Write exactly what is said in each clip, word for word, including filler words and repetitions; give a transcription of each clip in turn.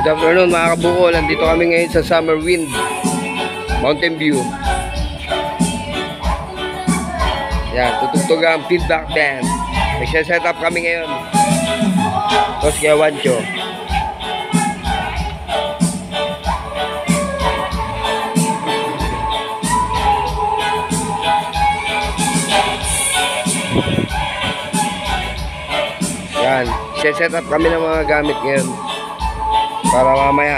Good afternoon mga kabukol. Nandito kami ngayon sa Summer Wind Mountain View. Yan, tutugtog ang feedback band. Nagsiset up kami ngayon. Tapos kaya Wancho. Yan, set up kami ng mga gamit ngayon para mamaya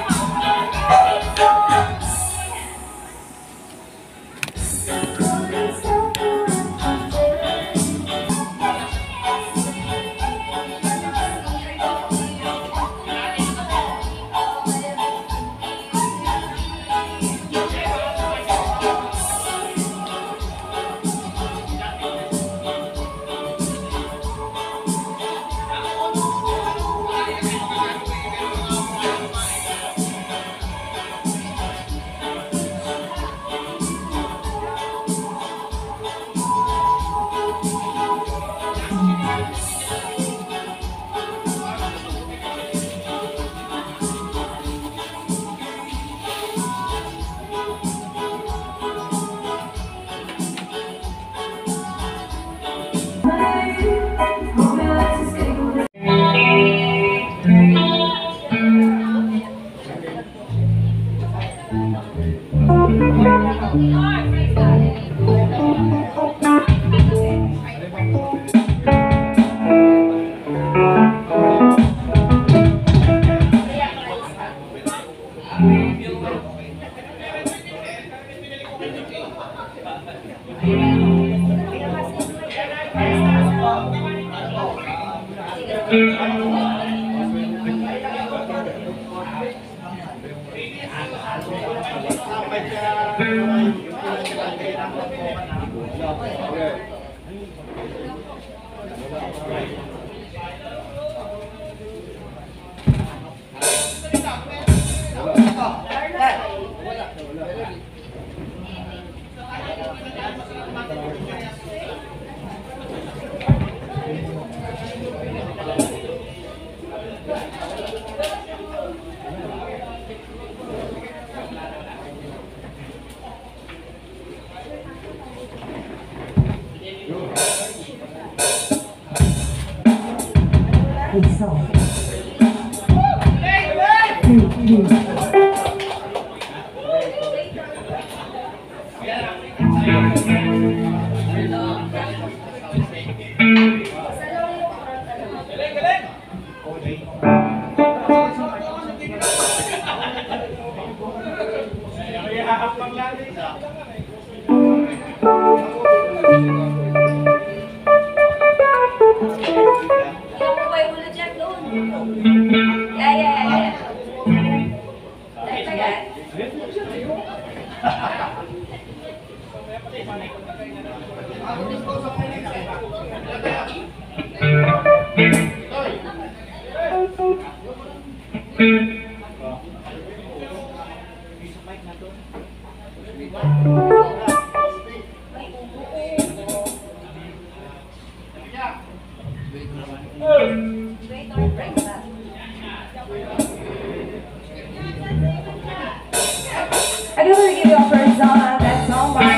I'm gonna give you a first song, that song by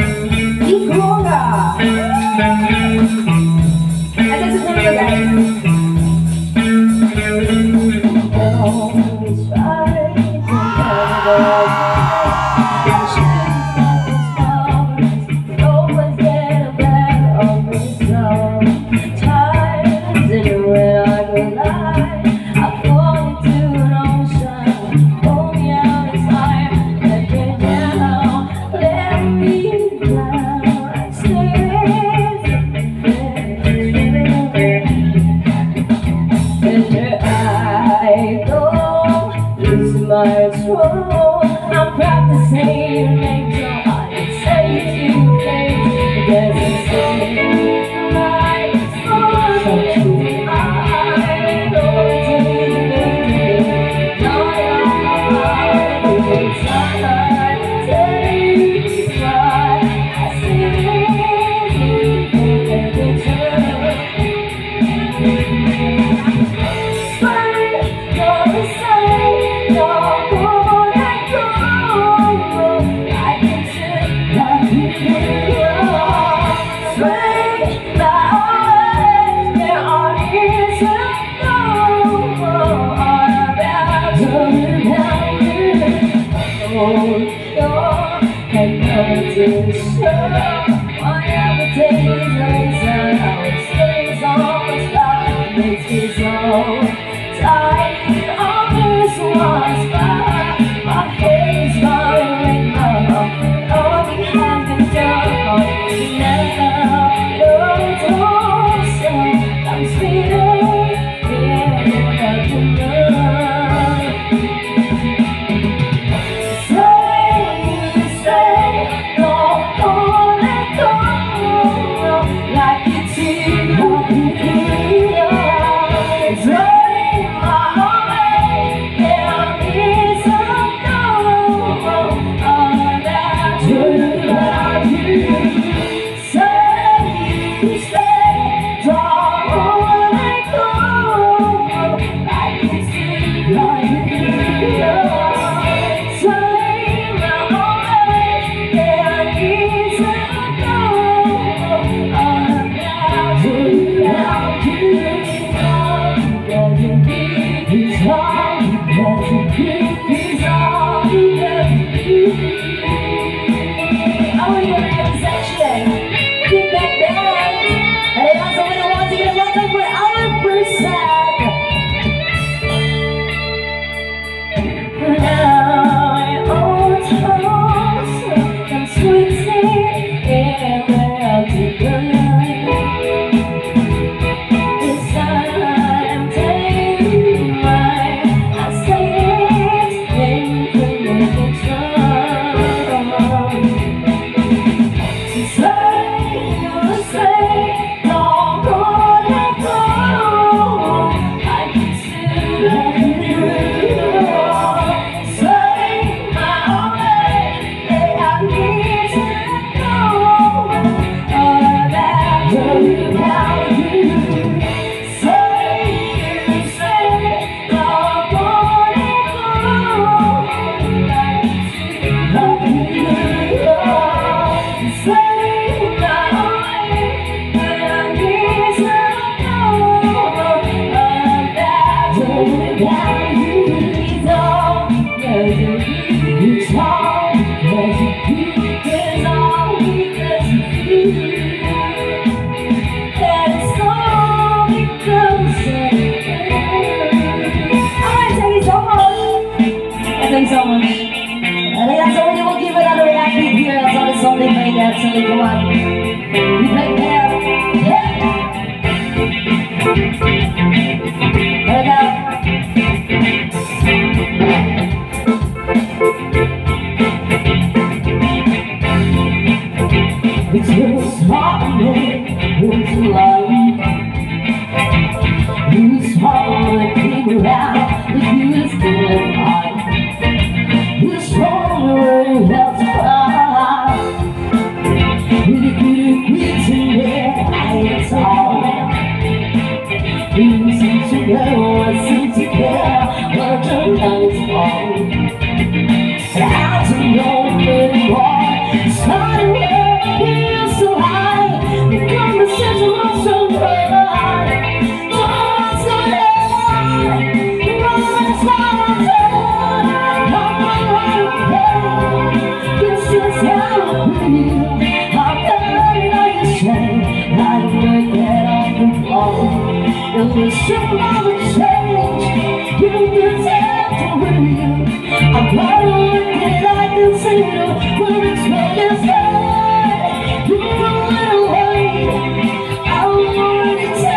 Ikunga. I just want to guys. Always try to always get a better of me sometimes. And when I go lie, I fall into an ocean. Hold me out in time. My trouble, I'm practicing to make your heart say you can. Because it's so like so true. I know it's easy. No, it's not take why I see you in the picture. But you're the sun. makes me so tired of this was fine. My head is falling now, all we have been done now. No ocean comes sweeter here without the love. Say, say, no, don't let go, like it's here, like it's here. Say, my heart, there is a no, all that you love you. Say, say, don't let go, like it's here, like it's here. Thanks so much. And that's all we will give another reaction here. That's all the song they played there. So they go on. We play there. Yeah. Let it out. It's just hard to it's life. It's hard to figure out if you still alive. It's hard to cry. With a good reason there, it's all. You seem to know, I seem to care, but your love is wrong. I don't know anymore. It's hard to feel so high. The conversation was so hard. Don't so hard. The moment's not there. Not my life. This is how I feel. How can I say I would get off the floor? It was simple to change. You deserve to win. I'm glad that I can see you when it's what you say. You went away. I wanted to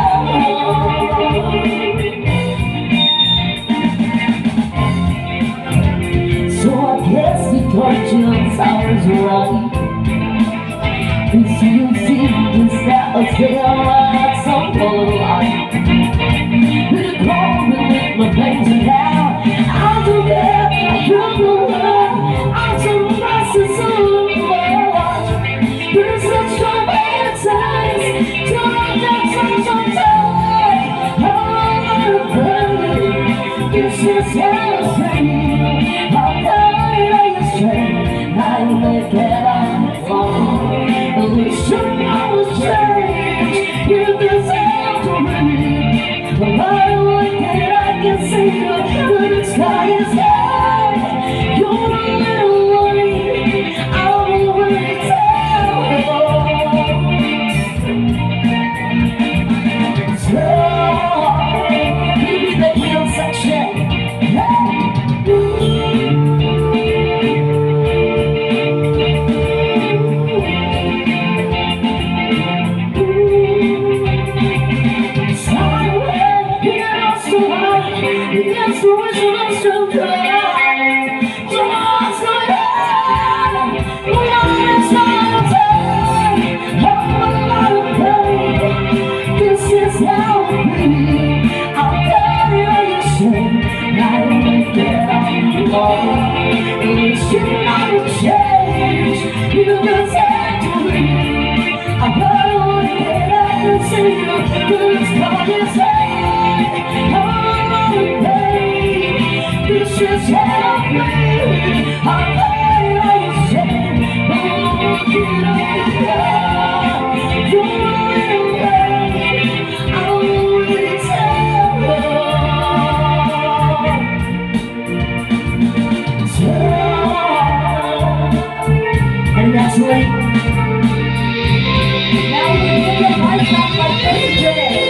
tell. So I guess the torture hours right. Cause you seem to step a tail like some light. With a cold with my pains and down. I don't care, I don't know where. I'm so precious so much. There's such a bad times. So I got such a time. I'm not afraid. This is how I feel. I'm tired of your strength. I may get on the phone. But we should always change. Yes, so much love so good. Just like that. Love is not a oh, a lot of pain. This is how it be. I'll tell you you say, I don't care more. It's you not change. You can say to me, I better want to get out and see you. Cause it's not the same. Oh, babe, this is how it be. I'll tell you you say, oh, get up here. You're in way. I don't really tell you. And that's right. Now we can get my back like A J.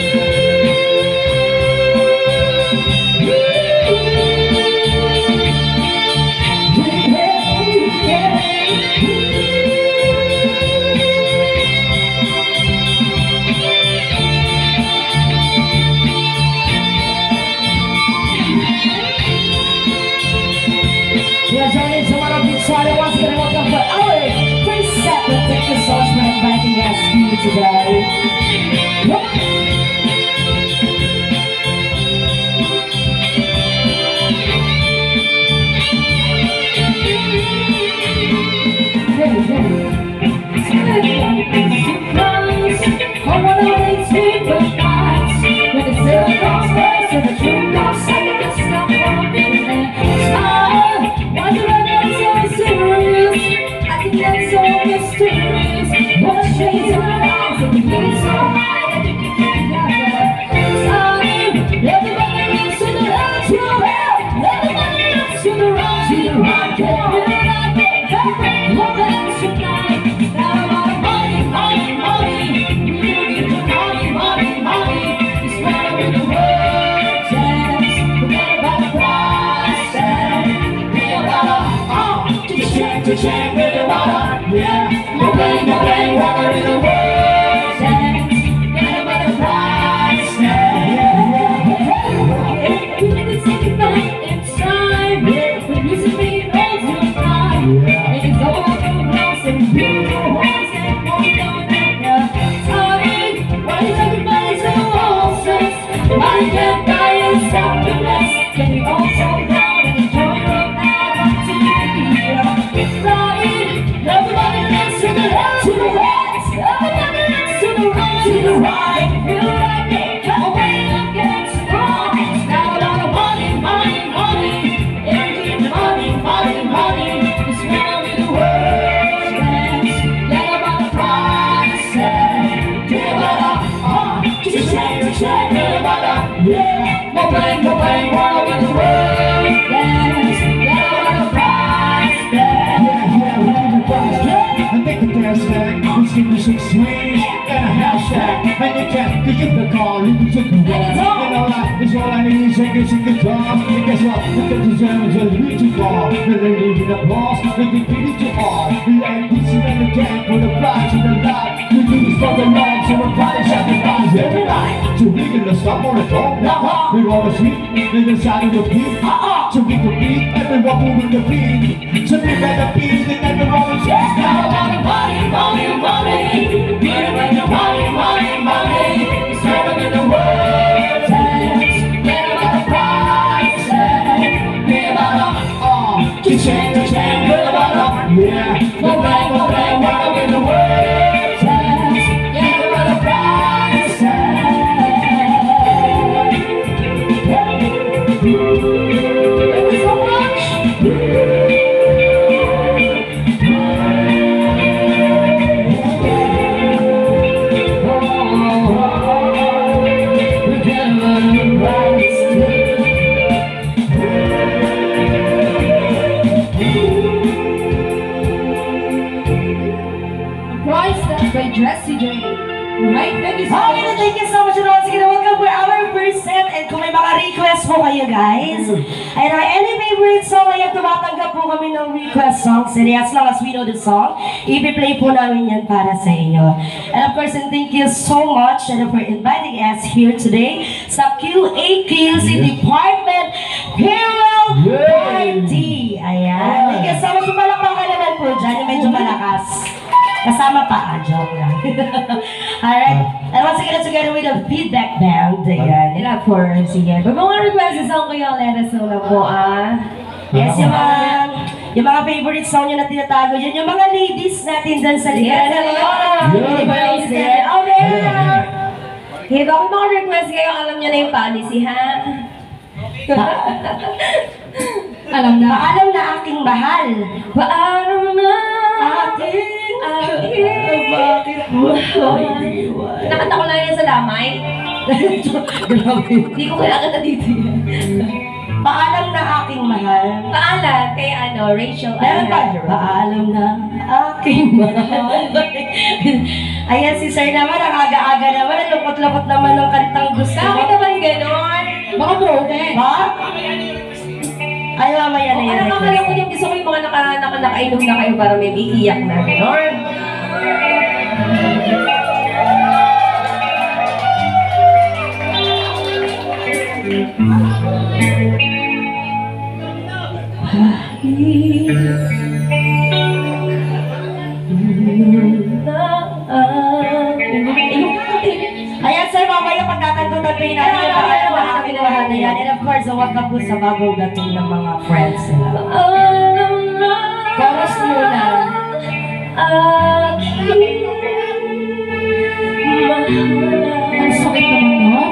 Yes, I need someone up inside who wants to get welcome for Ellie. Please step and take the sauce right back and ask you today. Hey, hey. Surprise, I wanna wait sleep with nights. When the silver comes first and the truth comes second, it's not one thing there. Smile, why do I get so serious? I think that's so mysterious. What shades of eyes and the heat so high that you can get together. Time, everybody looks to the left, to the left. Everybody looks to the right, to the right. Can't feel like it, hey, love that tonight. Now I'm out of money, money, money. We don't need the money, money, money. It's better with the world dance. Forget about the price tag. Think about a, oh, just check, to check with the water, yeah. No pain, no pain, water in the world dance. Forget about the price tag, yeah. You need to take it back in time. The music being holds your mind. And it's all about the blocks and beautiful ones and more going in the time. Why is everybody so obsessed? Why can't die and stop the mess? Can you all slow down and enjoy your night up to the It's flying. Everybody looks to the left, to the right. Everybody looks to the right, to the right. Feel like they come away against strong. It's not about the money, money, money. Everything money, money, money. It's now in the world dance. Get about the price tag. Get about the, uh, just check, to check. Get about the, yeah. No pain, no pain, while in the world dance. Get about the price tag. Yeah, yeah, we need a price tag. I think the dance tag. Let's give you six swings and a hashtag. And you can, you get the car, you can take the walk. And all I, it's all I need is singers and guitars. And guess what? The pictures and just reach too far. And then leaving the boss, and they beat it too hard. The ain't decent and the tank with the flash and the light. We do this for the night, so we're probably shouting guys every night. So we can stop on the top now. We wanna sleep, then inside of the beat. So we can beat, everyone moving the beat. So we got the beat, and everyone is just now. Money, money, money, money. Get away the money, money, money. It's better than the world dance. Get about the price tag. Get about the, Uh, just check, to check. Get about the, yeah. no bang, no bang, while in the world dance. Get about the price tag. Thank you so much. kayo, guys. And uh, any favorite song, ayan, tumatanggap po kami ng request songs. And as long as we know the song, ipi-play po namin yan para sa inyo. And of course, and thank you so much and for inviting us here today sa Q A Q C Department Farewell Party. Ayan. Thank you so much. Palakpakan naman po dyan, yung medyo malakas. Kasama pa, ah, joke lang. Alright, and once again, together with the feedback band. Ayan. And of course, sige. Pag mga request song kayo, let us know na po, ah. Yes, yung mga, yung mga favorite song nyo na tinatago yun, yung mga ladies natin dyan sa likuran. Hello! Yes, yes. Oh, there! Hey, bakit mga request kayo, alam nyo na yung policy, ha? Alam na. Paalam na aking mahal. Paalam na Aking, aking bakit mo ako iniwan? Nakanta ko lang yan sa lamay. Grabe. Hindi ko kailangan na dito yan. Paalam na aking mahal. Paalam kay ano, Rachel Meron pa. Alejandro. Paalam na aking mahal. Ayan, si Sir naman, ang aga-aga naman, ang lukot-lukot naman ng kantang gusto Bakit mo. naman ganon? Baka broken. Ha? Ay, mamaya na Oh, yan. ano kakala ko yung gusto ko yung mga naka, naka, nakainom na kayo para may iiyak na ganon. Ayan, sir, mamaya pagtatanto-tantoin natin yung paalam na aking mahal na yan. And of course, huwag ka po sa bagong dating ng mga friends nila. Chorus muna. Ang sakit naman nun.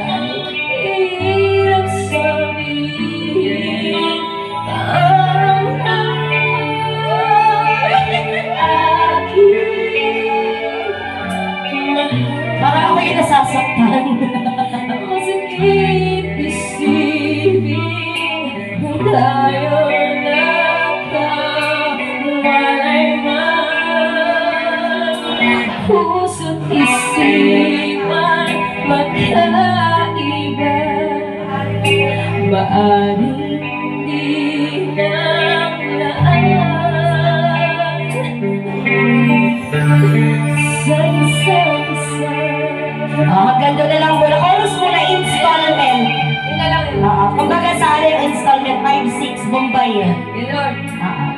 Parang ako yung nasasaktan. Masakit isipin tayo nagkawalay man. Puso't isipan magkaiba. Maaring di ng laan. Sa isa't isa. Ah, maganda na lang muna. Chorus muna, installment. Yun na lang yun. Ah, kumbaga sa ano yung installment, five six, Bombay. Yun, Lord. Ah,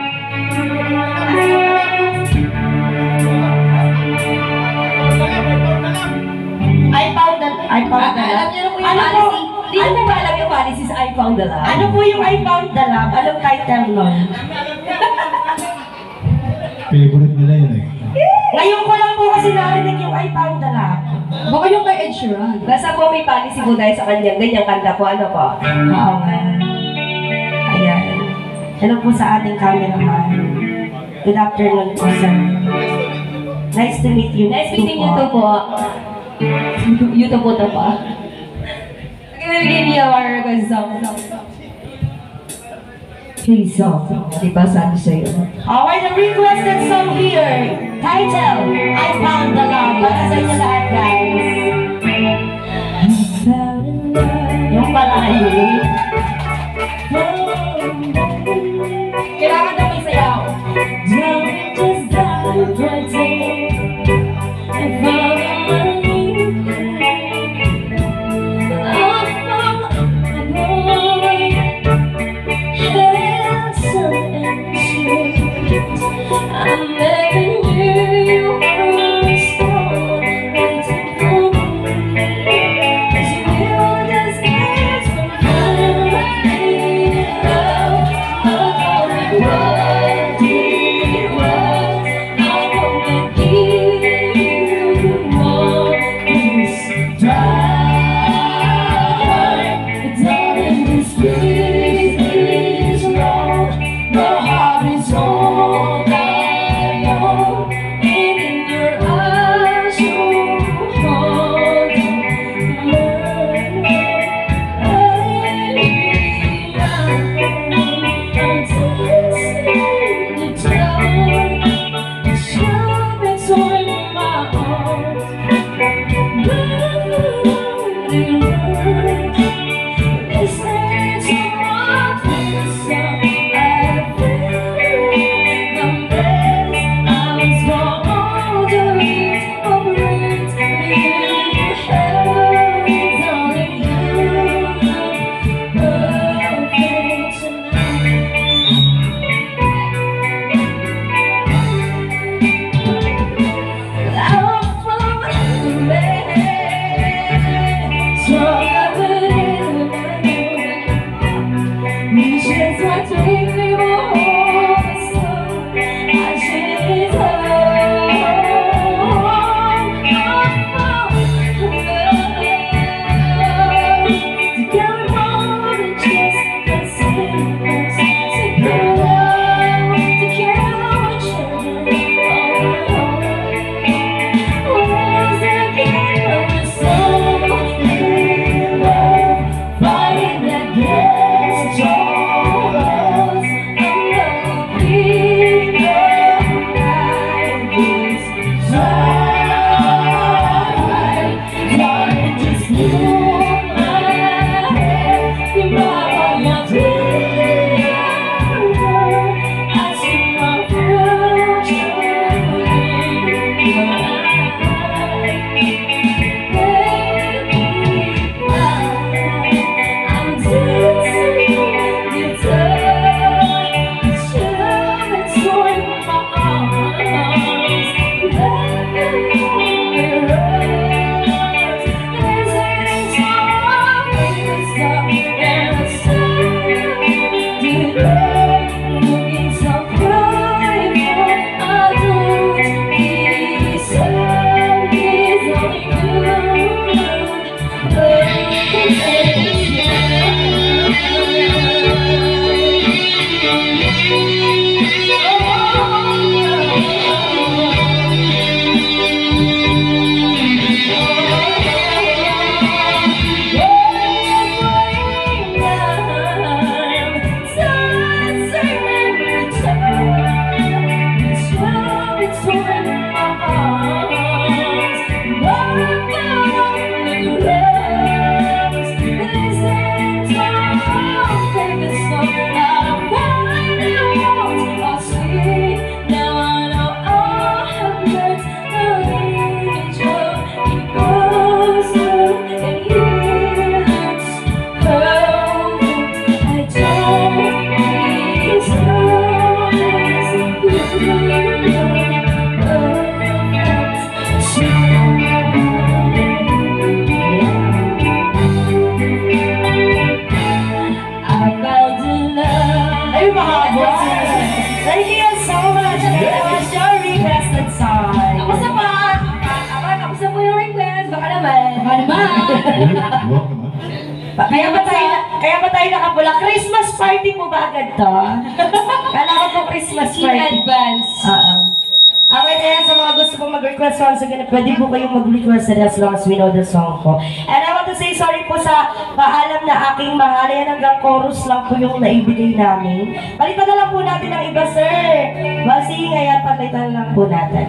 I found that, I found the Alam love. niyo na po yung Ano po, policy. Di mo ba alam yung policy sa I Found the Love? ano po yung I found the love? Anong title nun? Favorite nila yun eh. Ngayon ko lang po kasi narinig yung I found the love. Baka yung kay Ed Sheeran. Basta po may policy po dahil sa kanyang ganyang kanta po. Ano po? Oo nga. Ayan. Hello po sa ating cameraman. Good afternoon po, sir. Nice to meet you. Nice meeting you too po. You too po to po. Okay, we'll give you our request song. Please song. Di ba sabi sa'yo? Alright, the requested song here. Title, I Found the Love. Para sa inyo lahat, guys. Yung palayo. Kailangan na may sayaw. I'm letting you understand waiting for me. 'Cause you just ask for finding love. I don't know what it was. I wanna give you more this time. Darling, this place is wrong. The heart is all I know. And in your eyes, you hold mine. I'm tasting the dark. The sharpest on my heart. Listen. Welcome, ha? Kaya ba tayo, kaya ba tayo nakapula? Christmas party po ba agad to? Kala ko po Christmas In party. advance. Oo. Okay na yan, sa mga gusto pong mag-request once again, pwede po kayong mag-request as long as we know the song ko. And I want to say sorry po sa paalam na aking mahal. Yan hanggang chorus lang po yung naibigay namin. Palitan na lang po natin ang iba, sir. Well, sige, ngayon, palitan lang po natin.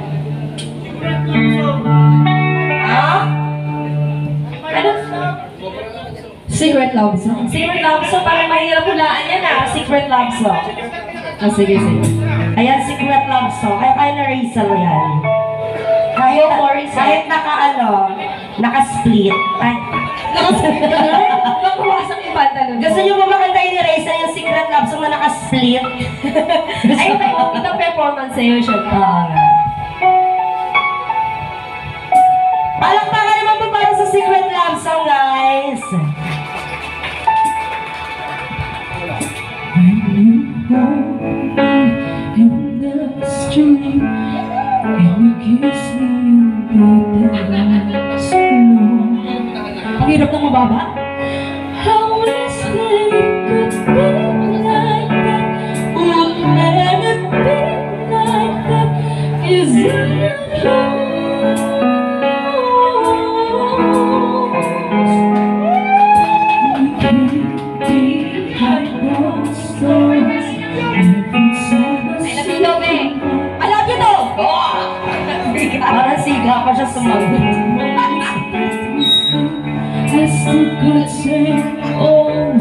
Ha? Ano? Secret love song. Secret love song, parang mahirap hulaan yan ah. Secret love song. Ah, sige, sige. Ayan, secret love song. Kaya kaya na Rizal yan. Kahit, Go for it, sir. kahit naka ano, naka-split. Ay. Nakawasak yung pantalon ko. Gusto niyo ba makantayin ni Rizal yung secret love song na naka-split? Ay, ito, ito performance sa'yo siya. Oo nga. Palakpakan naman po para sa secret love song, guys. In the street, and you kiss me, you dance alone. Ang hirap ng mababa. How is it could be like that? Would never be like that? Is it we keep behind those stars. Ay, nabitaw eh. I love you to! Parang siga pa siya sumagot. I still could say, oh,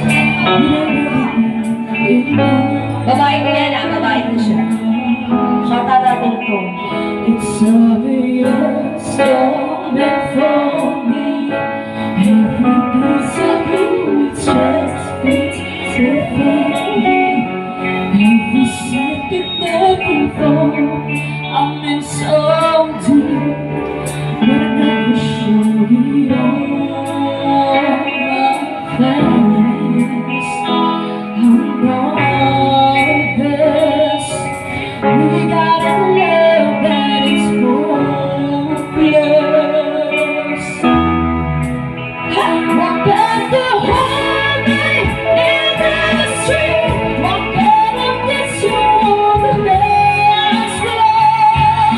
Babae ko yan ah, babae ko siya. Shota natin to. it's obvious you're meant for me. Every piece of you, it just fits perfectly. Every second, every thought, I'm in so deep, but I never show it on my face. I'm nervous. We got a love that is hopeless. What does the hold me in the street? What kind of this you want to dance alone?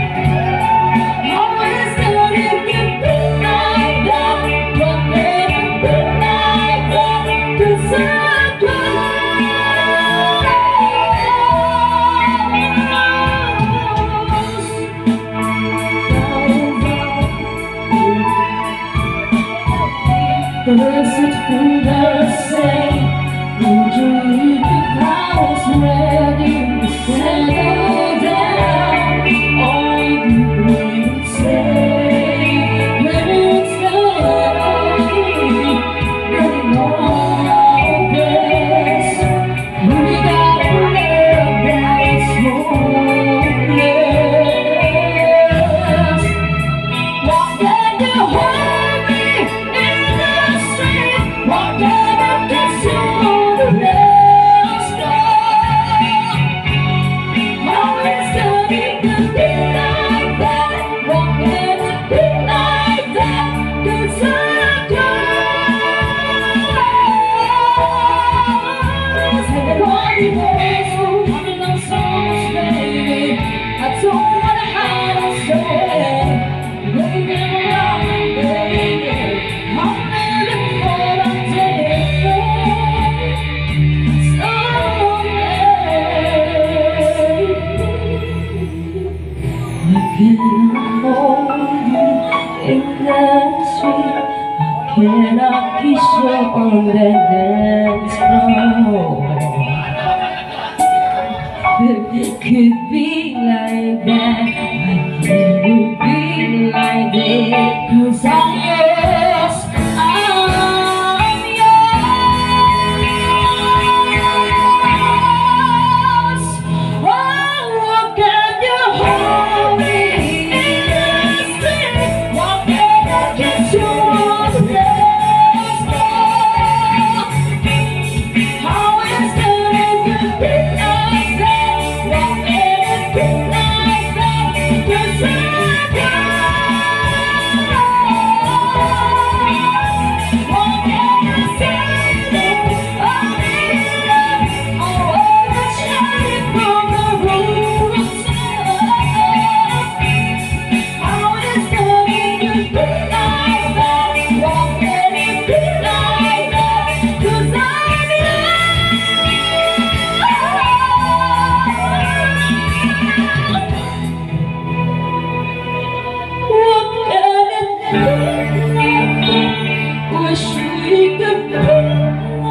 Always gonna get me like that. What never be like that? 'Cause I Does it feel the same? Would you leave if I was ready to settle down? Or would you wait and say, it's gonna be getting all this? We got a love that's hopeless. Why can't you hold me in the street? Why can't I kiss you on the next door? Always gonna be like that. Why can't it be like that? 'Cause I close. And all the days will come along so much, baby. I don't wanna hide or stay. Baby, baby, I'm living for the day. I cannot hold you in the street. I cannot kiss you on the dance floor. It could be like that, but it would be like this. 'Cause I'm yours, I'm yours. Oh, can you hold me in the street? Why can't I kiss you on the dance floor? How is it be like that? Why can't it be like that? 'Cause I we could be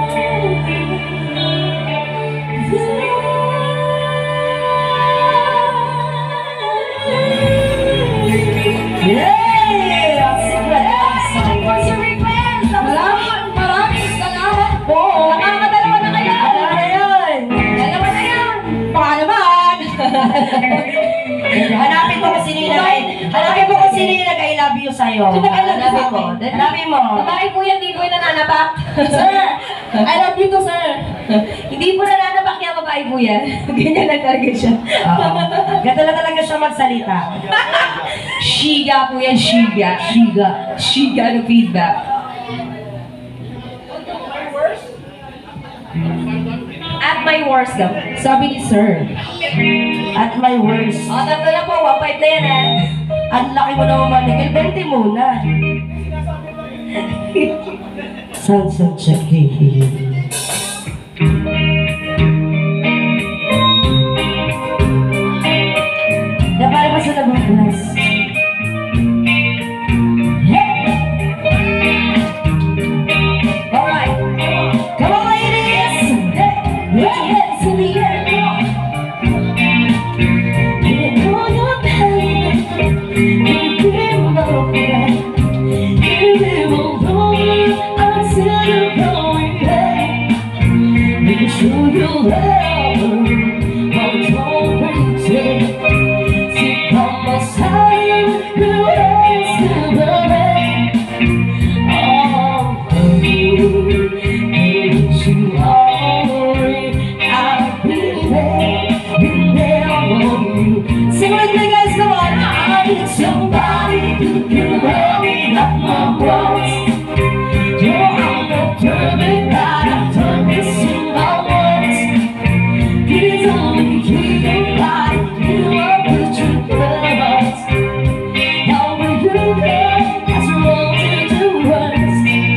yeah! Secret song. What's your request? Maraming, maraming salamat po. Nakakadalawa na kayo. Dalawa na yun. Dalawa na yun. Baka naman. Hanapin mo kung sino yung nag Hanapin mo kung sino yung nag-I love you sa'yo. Sino nag-I love you mo? sa'kin? Hanapin mo. Babae po yan, di po yung nananapak. Sir, I love you to, sir. Hindi po nananapak yan, babae po yan. Ganyan lang talaga siya. Oo. Gato lang talaga siya magsalita. Shiga po yan, shiga. Shiga. Shiga no feedback. At my worst daw. Sabi ni sir, at my worst. O, tatlo na po, one five na yan ha. Ang laki mo naman manigil, bente muna. Sunset Jackie. Napari pa sa labang class. Alright. Come on, ladies! Put your hands in the air. You know you're pain. You feel no pain. You will know until you're going back. Make sure you love her. Oh, don't pretend. See, come aside. You ask the way. Oh, you. You are. I'll be there. Be there for you. Sing with me, guys. Come on. I need somebody who can help me up my words. You're on the perfect night. I'm turning to my words. It's only you got you are with your brothers. How will you get as you roll to the words?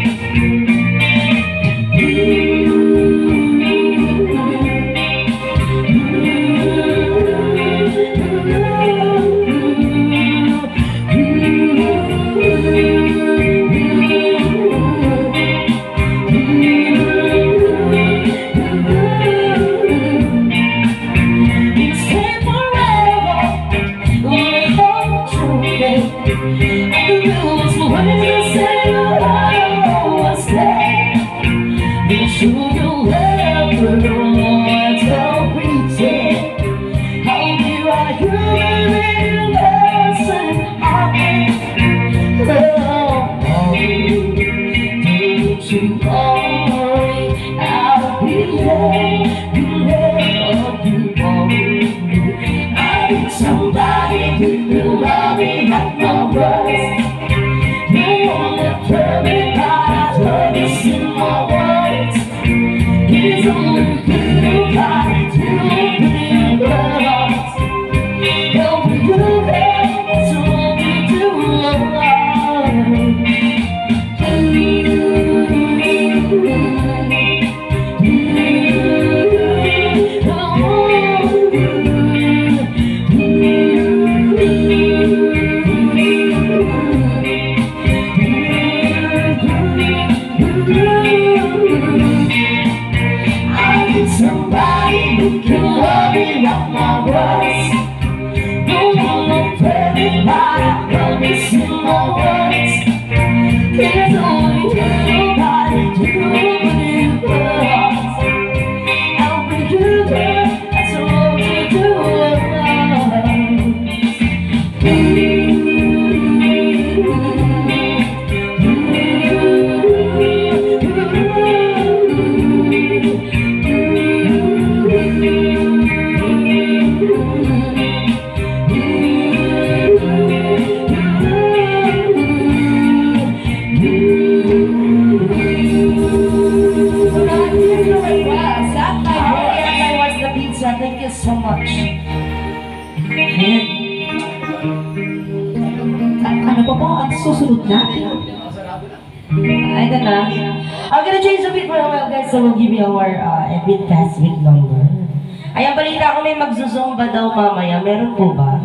Somebody who love me like my words. You wanna turn me back, turn this in my words. It's only you got to be loved. Help me do that, so we do love. Somebody who can love me like my words. No one will tell me why I promise you my words. There's only nobody to believe us. I'll be you there, that's all we do. Thank you so much. Ano pa po ang susunod natin? Ito na. I'm gonna change the beat for a while, guys, so we'll give you our uh, a bit fast beat number. Ayan, balita ko may magzuzumba daw mamaya. Meron po ba?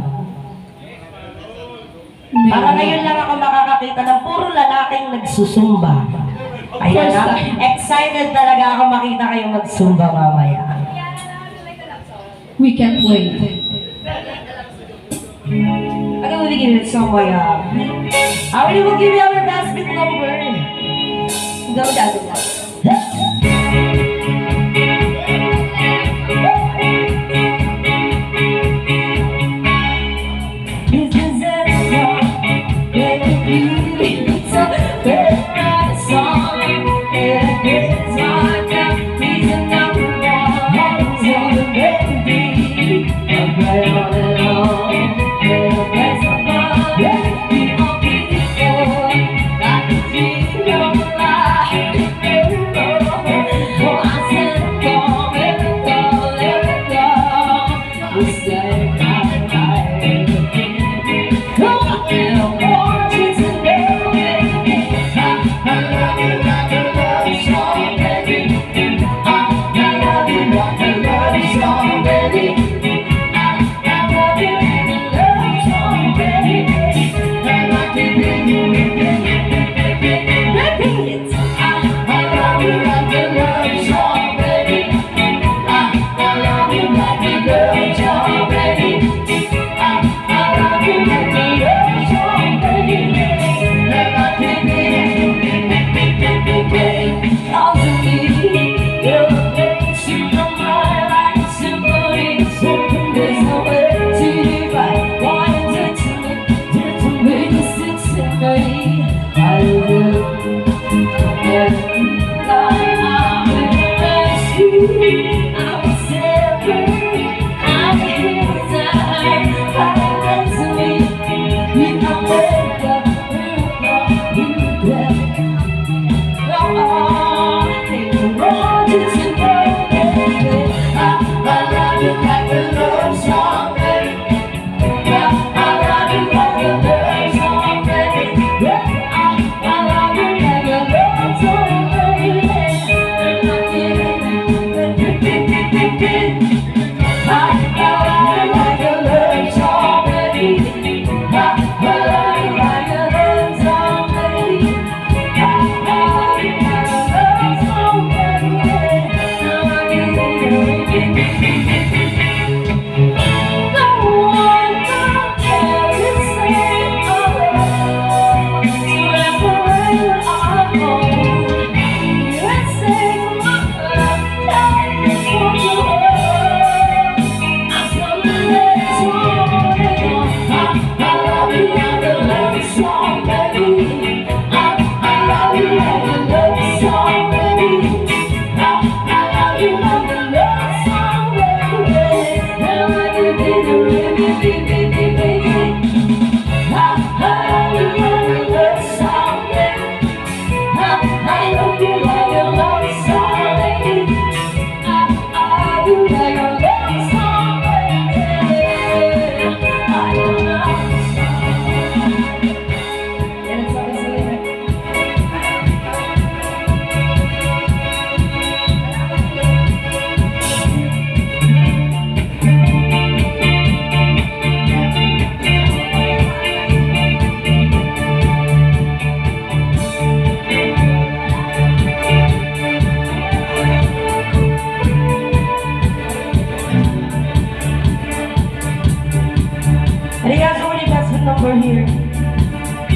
Para ngayon lang ako makakakita ng puro lalaking nagsusumba. First Ayan, ah. time. Excited talaga ako makita kayo mag-Zumba mamaya. We can't wait. Okay, we'll begin with some way. Uh, I will give you our basket number. Go, Daddy. This is a song, baby. It's a favorite song. It is my cup. It's a number one. So baby, I play on and on. Play the best of my baby. All beautiful, like a dream of life. Oh, I said, come, let it go, let it go. We say, bye, bye. Come on, and I want you to know, baby, I love you like a love song, baby. I love you like a love song, baby. I love you like a love song, baby. And I can be you, repeat it. I love you like a love song, baby. I love you like a love song, baby. I love you like a love song, baby. And I can be all to me. You're the face in my mind like a symphony. There's no way to divide. One and two, to make a symphony. I will, and I will ask you. I will celebrate. I will desire. I will to me. You can wake up, you know, you can. Oh, they want you to know, baby. I, I love you like a love song, baby. Yeah, I love you like a love song, baby. Yeah, I, I love you like a love song, baby. And I I, I love you like a love song, baby. I, I love you like a love song, baby. I, I love you like a love song, baby. Now I can hear you. No one compares to sing of love to ever alone. You and sing my love, take for the world. I'm so let's hold it on. I, I love you like a love song, baby. I, I love you like a love song, baby. I, I love you like a love song, baby. Now I can be the baby, baby, baby. I, I love you like a love song, baby. I, I love you like a love song, baby. I, I love you like a love song, baby. I love love song. And it's always like and he has already passed the number here.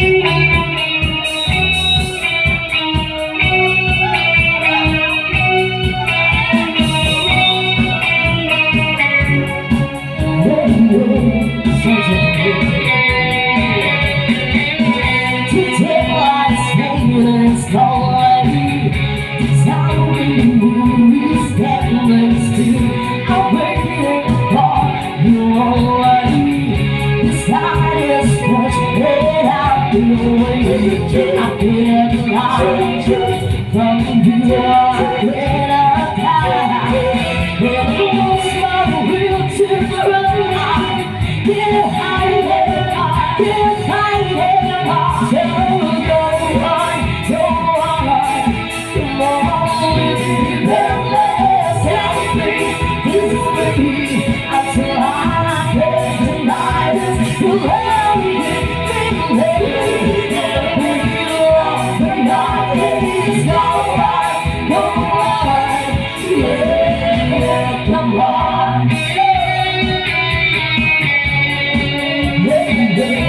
Today I say it's calling. Tell me who's that next to. I'm waiting for you already. Decide as much that I'll be waiting. I can't lie from you when I die. When the most my will to run. Get high and high, get high and high. Tell me go on, go on. Come on with me, let's help me. This is me, I feel I can't deny this. You love me, you love me, you love me, you love me. It's alright, alright, yeah, come on. Yeah, yeah.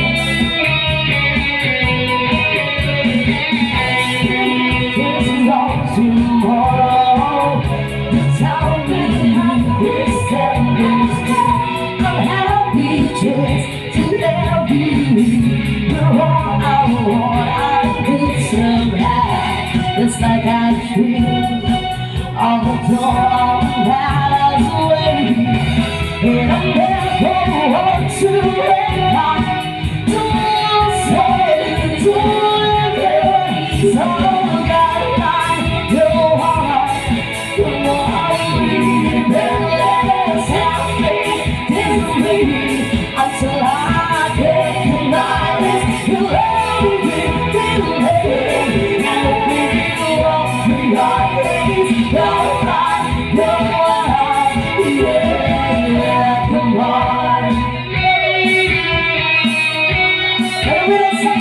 There's no tomorrow. Tell me it's telling I'm happy just to have you. You're all I want, I could somehow. It's like I feel on the door of miles away. And I never want to let my door say to you. So that I know heart, the more we then let us have faith in me until I get tonight. You love me, you love me, and we walk through our days. Your heart, your heart, yeah, come on. Everybody say,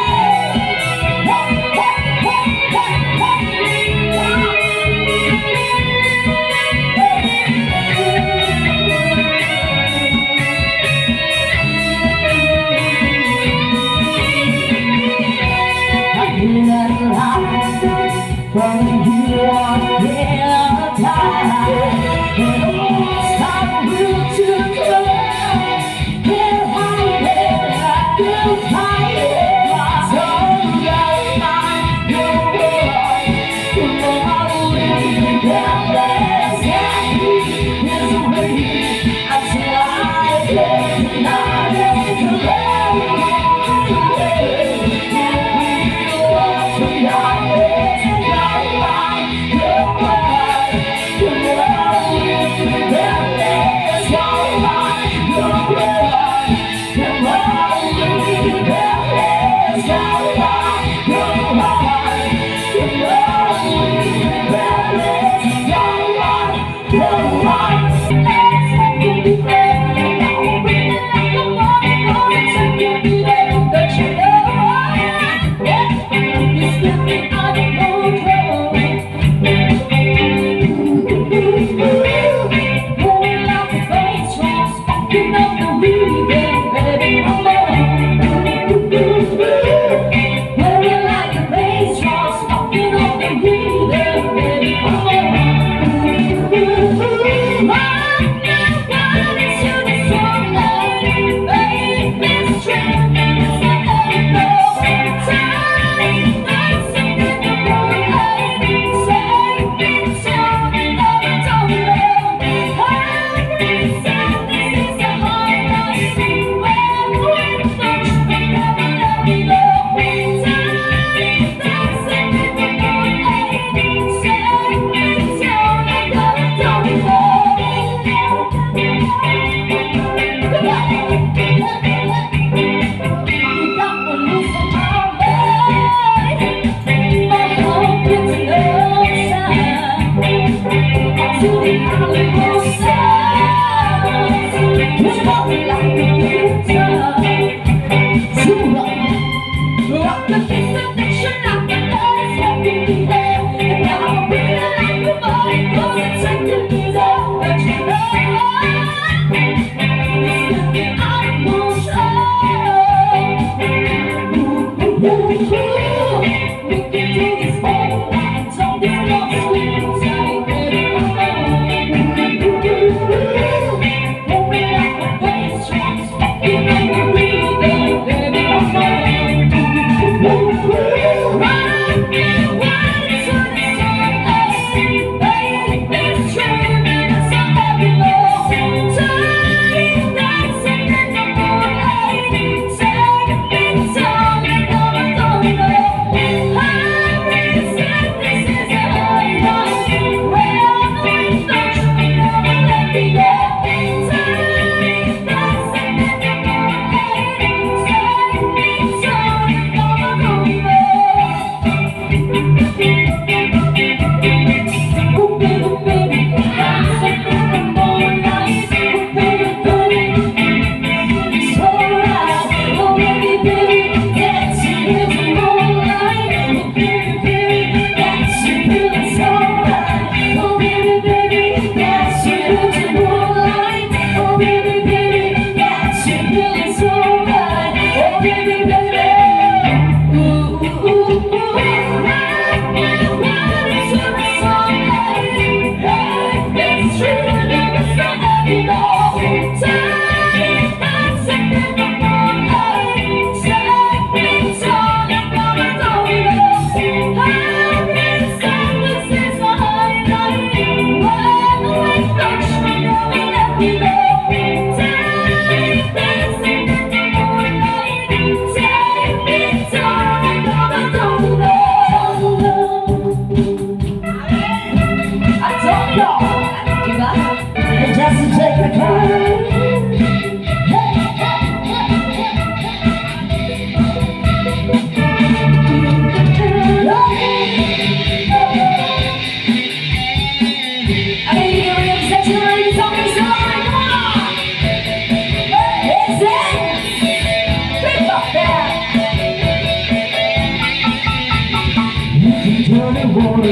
from you are there time and almost time will to go. Here I am, I can find it. So that's my your world. The more we can last happy is waiting until I get tonight. To love you, and we walk through your days.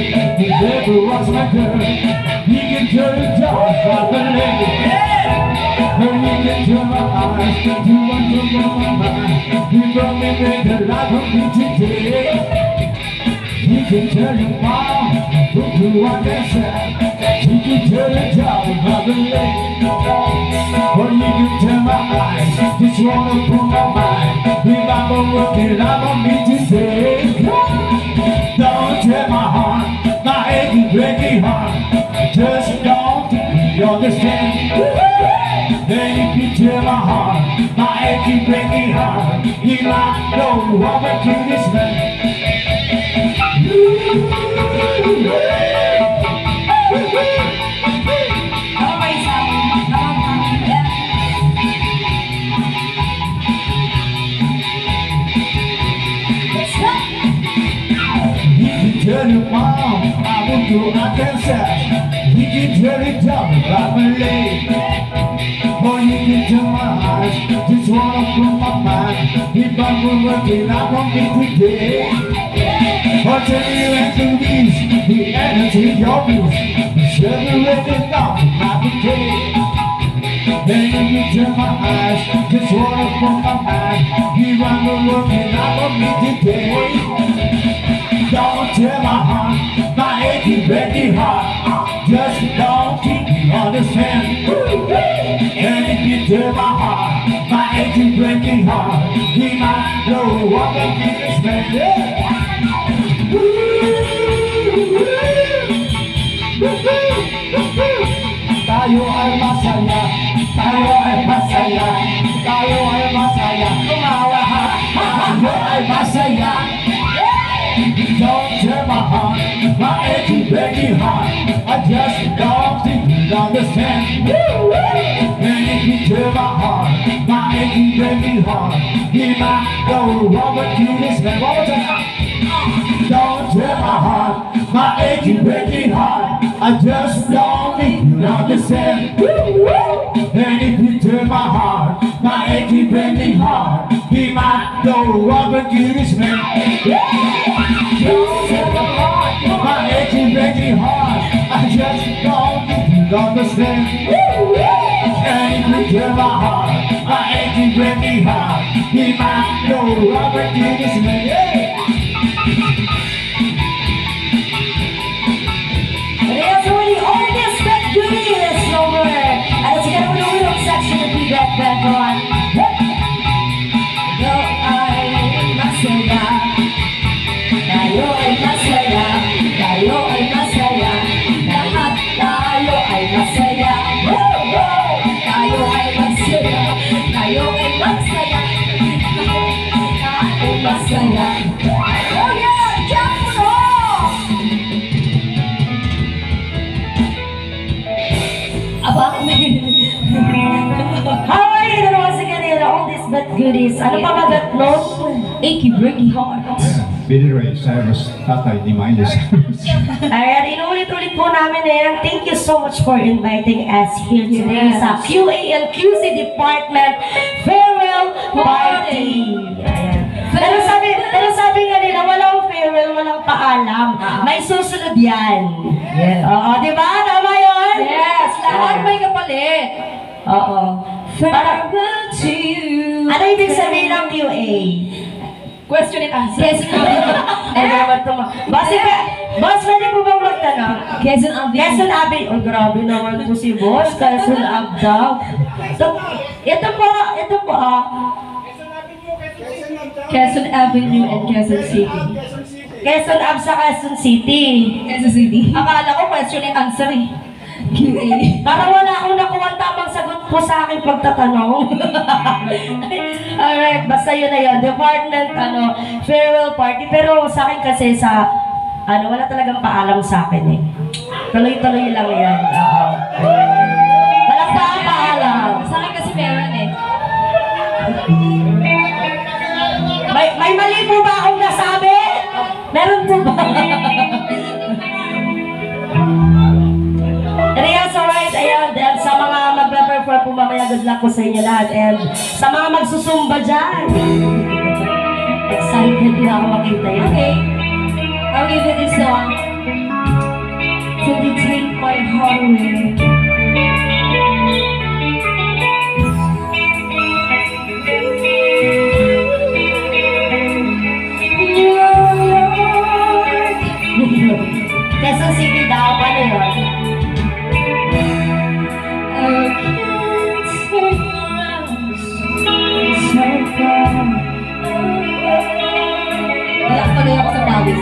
He never was my girl. He can turn the dog off the leg. And he can turn my eyes to want to know my mind. He brought me with the life of me today. He can turn your mom into what they said. He can turn the dog off the leg. Or he can turn my eyes, just wanna put my mind. Remember working out on me today. Don't tear my heart, my aching, breaking heart. Just don't you understand. Then if you tear my heart, my aching, breaking heart, you might know what I do this man. Okay, sa akin. Let's go! He can turn it on, I will do my consent. He can turn it down, like my leg. Or you can turn my eyes, just wanna put my mind. If I were working, I won't be today. Or turn you into these, the energy your roots. Separated down, happy day. Then you turn my eyes, just wanna put my mind. If I were working, I won't be today. Don't tear my heart, my achy, breaky heart. Just don't keep me understand. And if you tear my heart, my achy, breaky heart, he might know what the feelings man. Tayo ay masaya, tayo ay masaya, tayo ay masaya. Tumawa ha, tayo ay masaya. Don't tear my heart, my achy, breaky heart. I just don't think you understand. And if you tear my heart, my achy, breaky heart, you might go over to this man. One more time. Don't tear my heart, my achy, breaky heart. I just don't think you understand. And if you tear my heart, my achy, breaky heart, he might go over to this man. Don't tear my heart, my achy, breaky heart. I just don't think you understand. And if you tear my heart, my achy, breaky heart, he might go over to this man. Kaya sa muli, all this that goodies over. At sige na muna ulong section ng feedback back on. Tayo ay masaya. Tayo ay masaya. Tayo ay masaya. Lahat tayo ay masaya. Tayo ay masaya. Tayo ay masaya. Lahat ay masaya. Oh yeah! Jump mo! Aba, how are you? Dalawa sa kanila, all this but goodies. Ano pa magat nun? Achy, breaky heart. Billy Ray Cyrus, tatay ni Miley Cyrus. Alright, inuulit-ulit po namin na yan. Thank you so much for inviting us here today Yes. sa Q A and Q C Department Farewell Party. Ayan. Pero sabi, pero sabi nga nila, walang farewell, walang paalam. May susunod yan. Yes. Oo, di ba? Tama yun? Yes, lahat may kapalit. Oo. Para, Farewell to you. ano ibig sabihin ng Q A? Question and answer. Yes. Ay, naman ito. Boss, iba- boss, pwede po bang magtanong? Quezon Avenue. Quezon Avenue. Oh, grabe naman po si boss. Quezon Avenue daw. So, ito po, ito po, ah. Quezon Avenue and Quezon City. Quezon Ave sa Quezon City. Quezon City. Akala ko question and answer eh. Q A. Para wala akong nakuha tamang sagot po sa aking pagtatanong. Alright, basta yun na yun. Department, ano, farewell party. Pero sa akin kasi sa, ano, wala talagang paalam sa akin eh. Tuloy-tuloy lang yan. Oo. Walang pa paalam. Sa akin kasi meron eh. May, may mali po ba akong nasabi? Meron po ba? And yes, alright, ayan, and sa mga magpe-perform po mamaya, good luck po sa inyo lahat. And sa mga magsusumba dyan, excited na ako makita yun. Okay. I'll give you this song. si Bida, paano yun? Iyak tuloy ako sa pawis.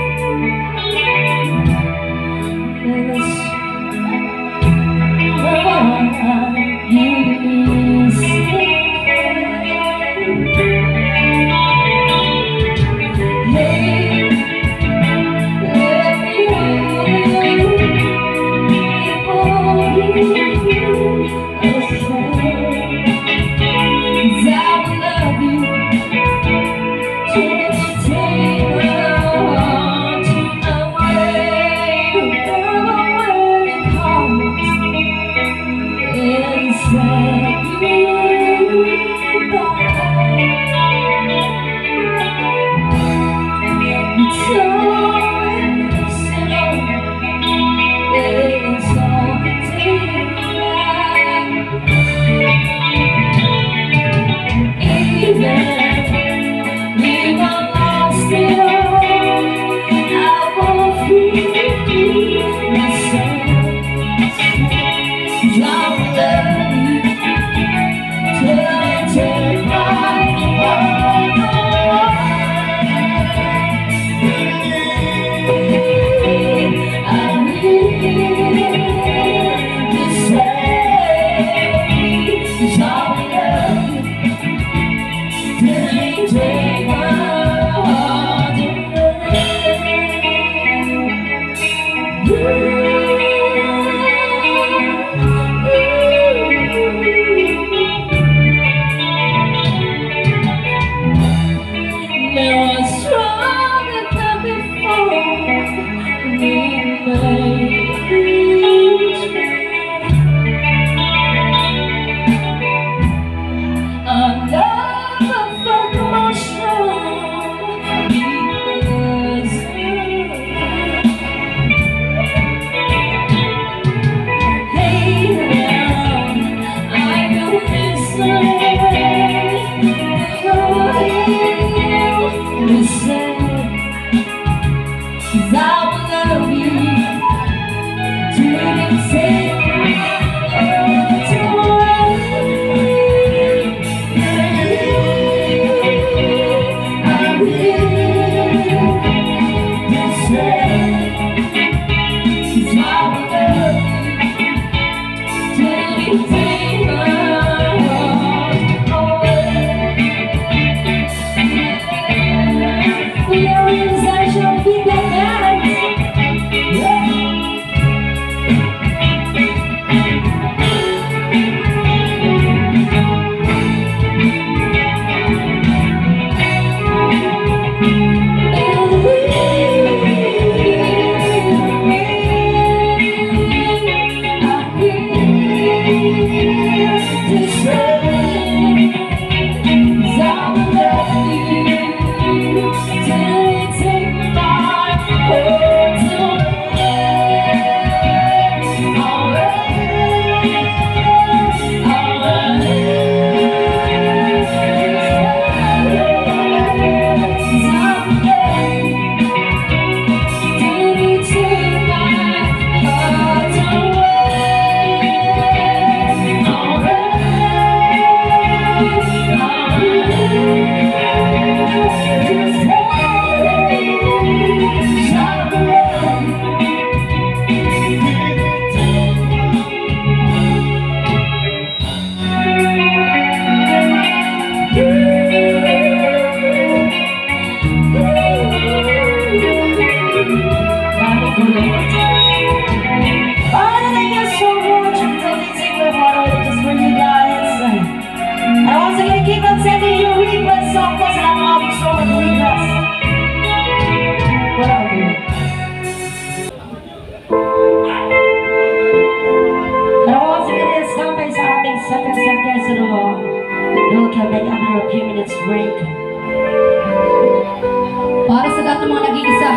Para sa lahat ng mga nag-iisa.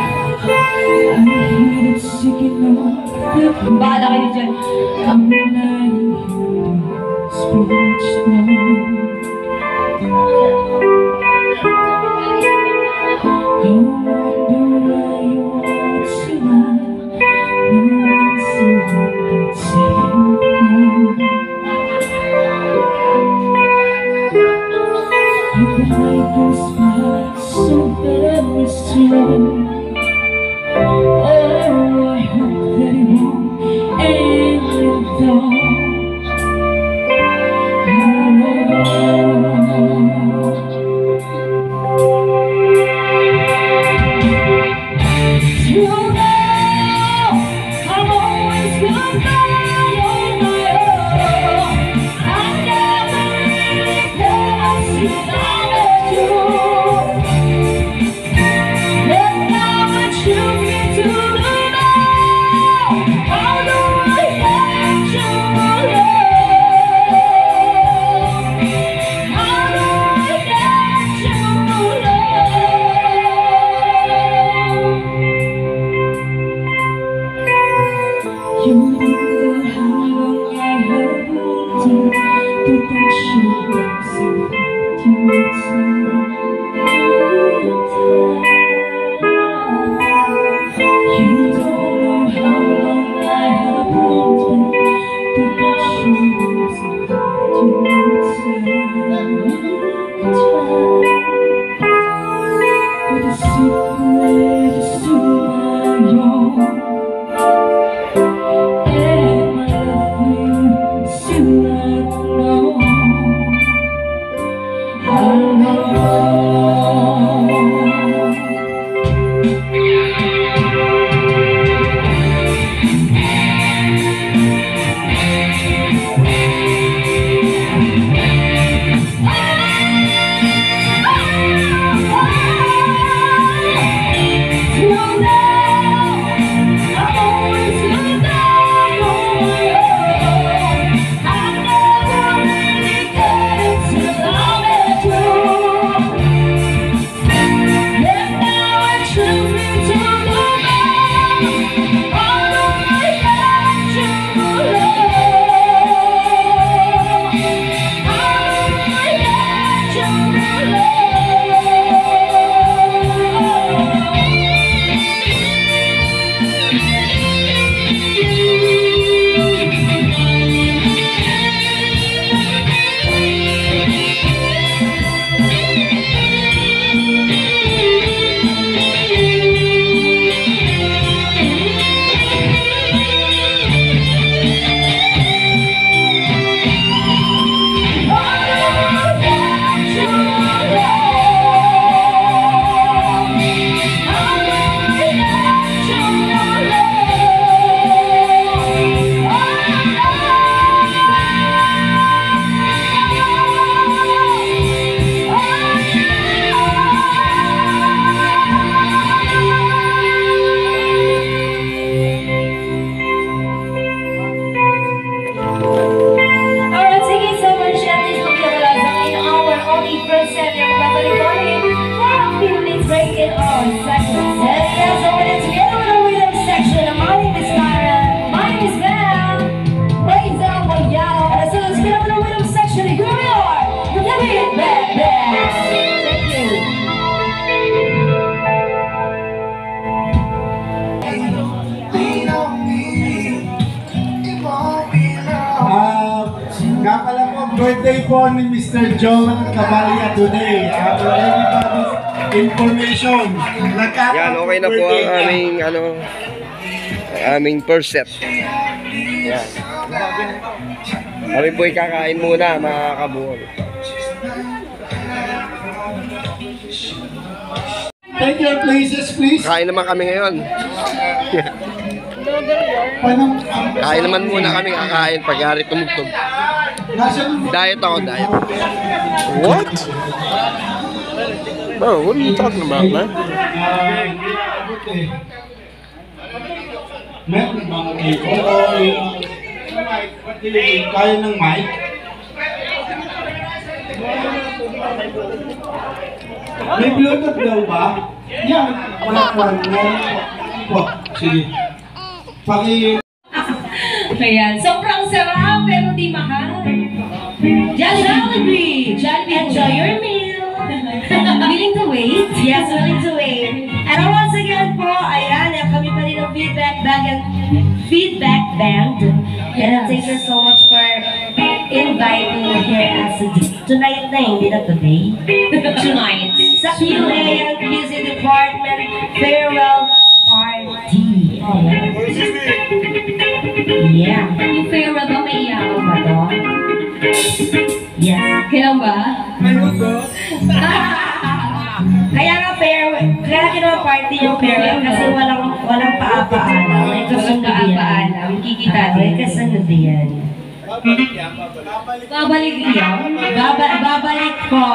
Bahala kayo dyan. You know how long I have wanted to touch your lips and you would say you don't know how long I have wanted to touch your lips and you would say but the secret is still my own. And my love for you still I don't know how long. Birthday po ni Mister Joe Cabalia today. Uh, for everybody's information. Nagkataon Yan, okay na po birthday ang niya. aming, ano, aming first set. Yan. Kami po kakain muna, mga kabuhol. Take your places, please. Kain naman kami ngayon. Paano? Kain naman muna kami, kakain pag hari tumugtog. Nasaan? Diet ako, diet. What? Bro, what are you talking about, man? Meron mga cake. Oo, yung mic. Kaya ng mic. May Bluetooth daw ba? Yan. Wala pa. Wala. Sige. Paki... Ayan, sobrang sarap pero di mahal. Jollibee! Jollibee! Enjoy your meal! Willing to wait? Yes, willing to wait. And once again po, ayan, kami pa rin ang feedback band and feedback band. And thank you so much for inviting me here as a tonight na hindi na today. Tonight. Sa Q A and Music Department Farewell Party. Ayan. Yeah. Yung farewell ba may iyaw ba to? Yes. Kailan ba? Kaya nga farewell, kaya ginawa party yung farewell kasi walang walang paapaalam. May kasunod yan. Paapaalam, kikita Ah, May din. kasunod yan. Babalik iyaw? Baba, babalik po.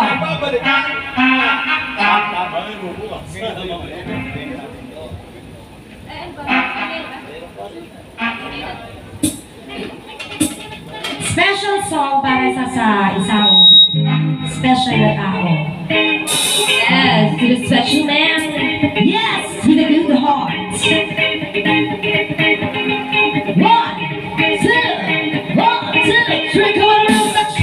Special song para sa sa isang special na tao. Yes, to the special man. Yes, with a good heart. One, Three, come on, real section.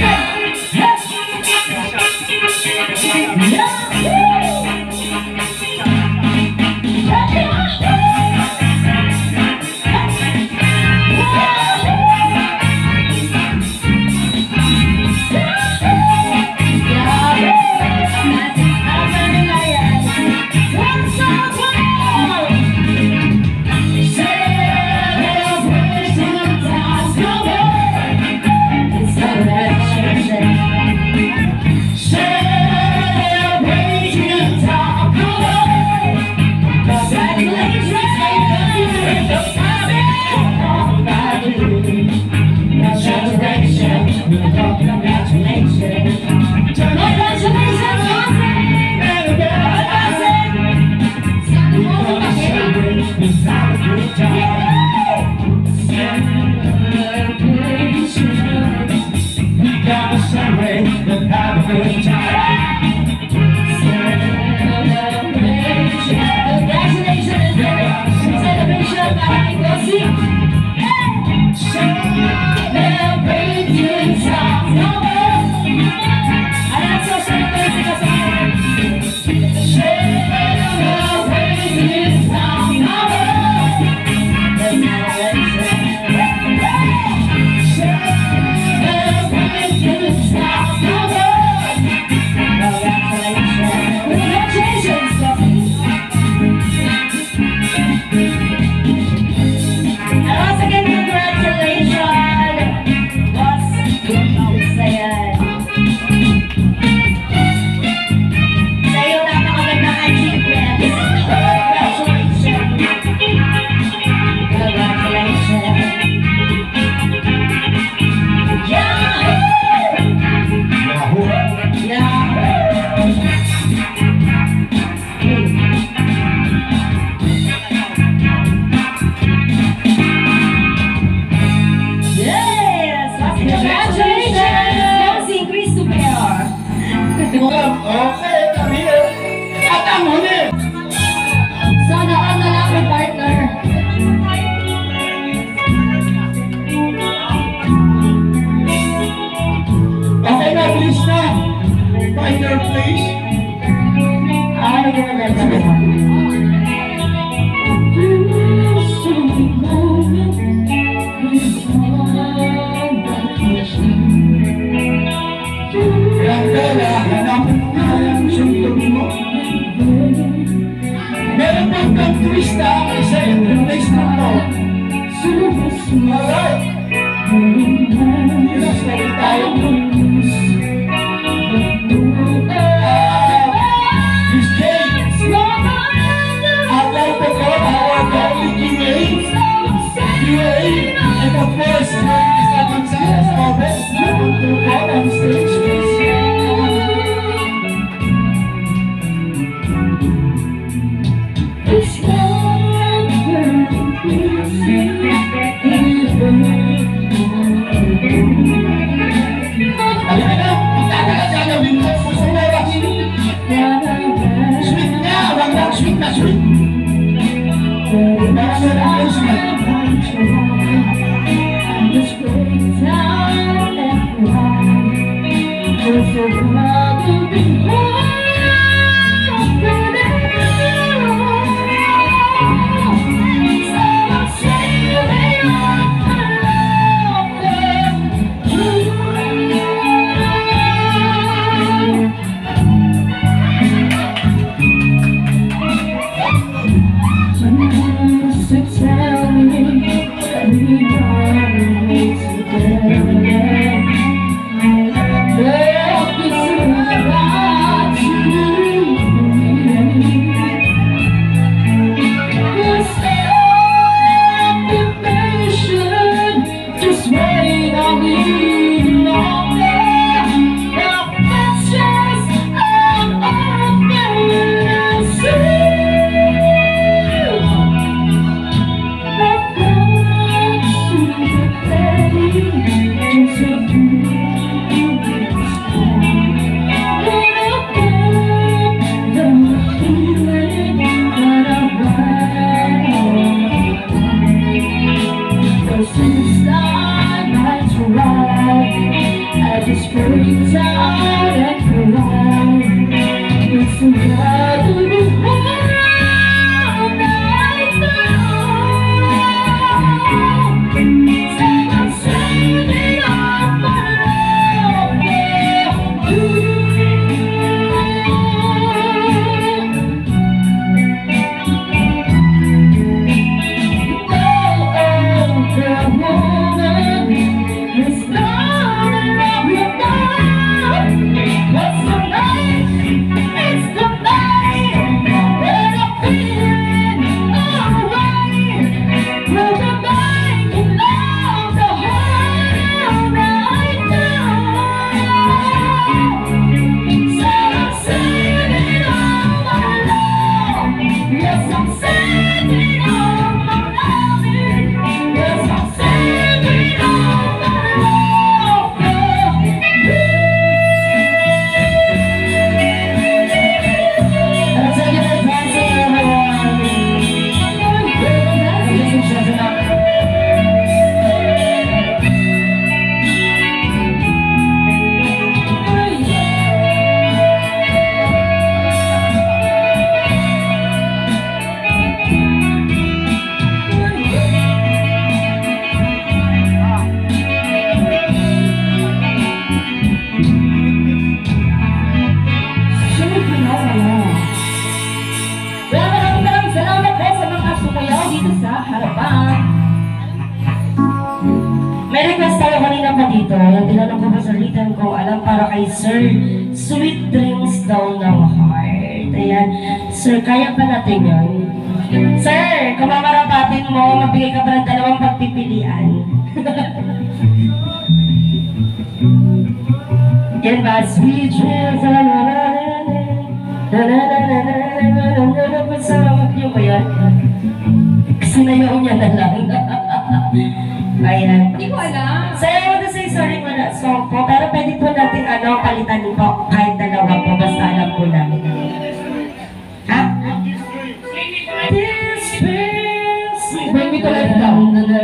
Okay, kami at ang huli. Sana all na lang ang partner. Okay na, please na. Partner, please. Ano gina na Ganda, hanapin mo nga yung suntok mo. Meron bang kang twista sa yung place na to? Alright. Yes, lagi tayo. Miss Jane, I'd like to call our lovely Q A. Q A, and of course, Mister Gonzalez Orbes, to call on stage, please. Since I tried to ride ako dito, yung tinanong ko pa sa litan ko, alam para kay Sir, Sweet Dreams daw ng Heart. Ayan. Sir, kaya pa natin yun? Sir, kung mamarapatin mo, magbigay ka pa ng dalawang pagpipilian. Yan ba? Sweet dreams, na na na na na na na na na na na pasawag niyo ba yan? Sinayaw niya na lang. Ayan. Hindi ko alam. So, I want to say sorry for that song po, pero pwede po natin ano, palitan po kahit dalawa po, basta alam po namin. Ha? This feels Bring me to life daw.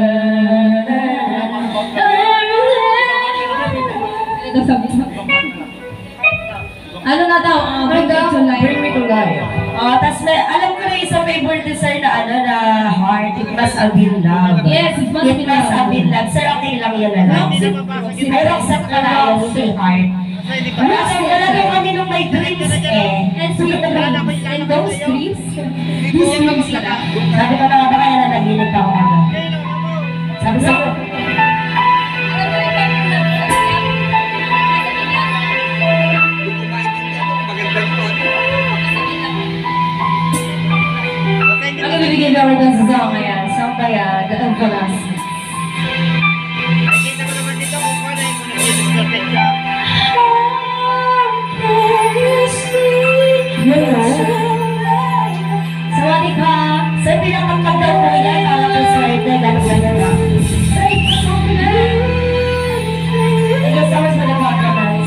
Ano daw sabi sa ano na daw? Uh, bring me to life. Bring me to life. Oh, tas may, alam ko na isang favorite design na ano, na heart, it must have been love. Yes, it must It be must love. have been love. Sir, okay lang yun na lang. Ay, Roxanne ka na yun, si heart. Wala wala daw kami nung may dreams eh. And sweet dreams. And those dreams? These dreams na lang. Sabi ko na nga ba kaya na naginip ako ano? Sabi sa ko, Ano bibigyan daw rin sa song kaya? Song kaya? Daan ko lang. yun o. Sawadee ka. Sir, pinakantag daw po yan. Para kay Sir, ito, gano'n gano'n lang. Thank you so much for the podcast.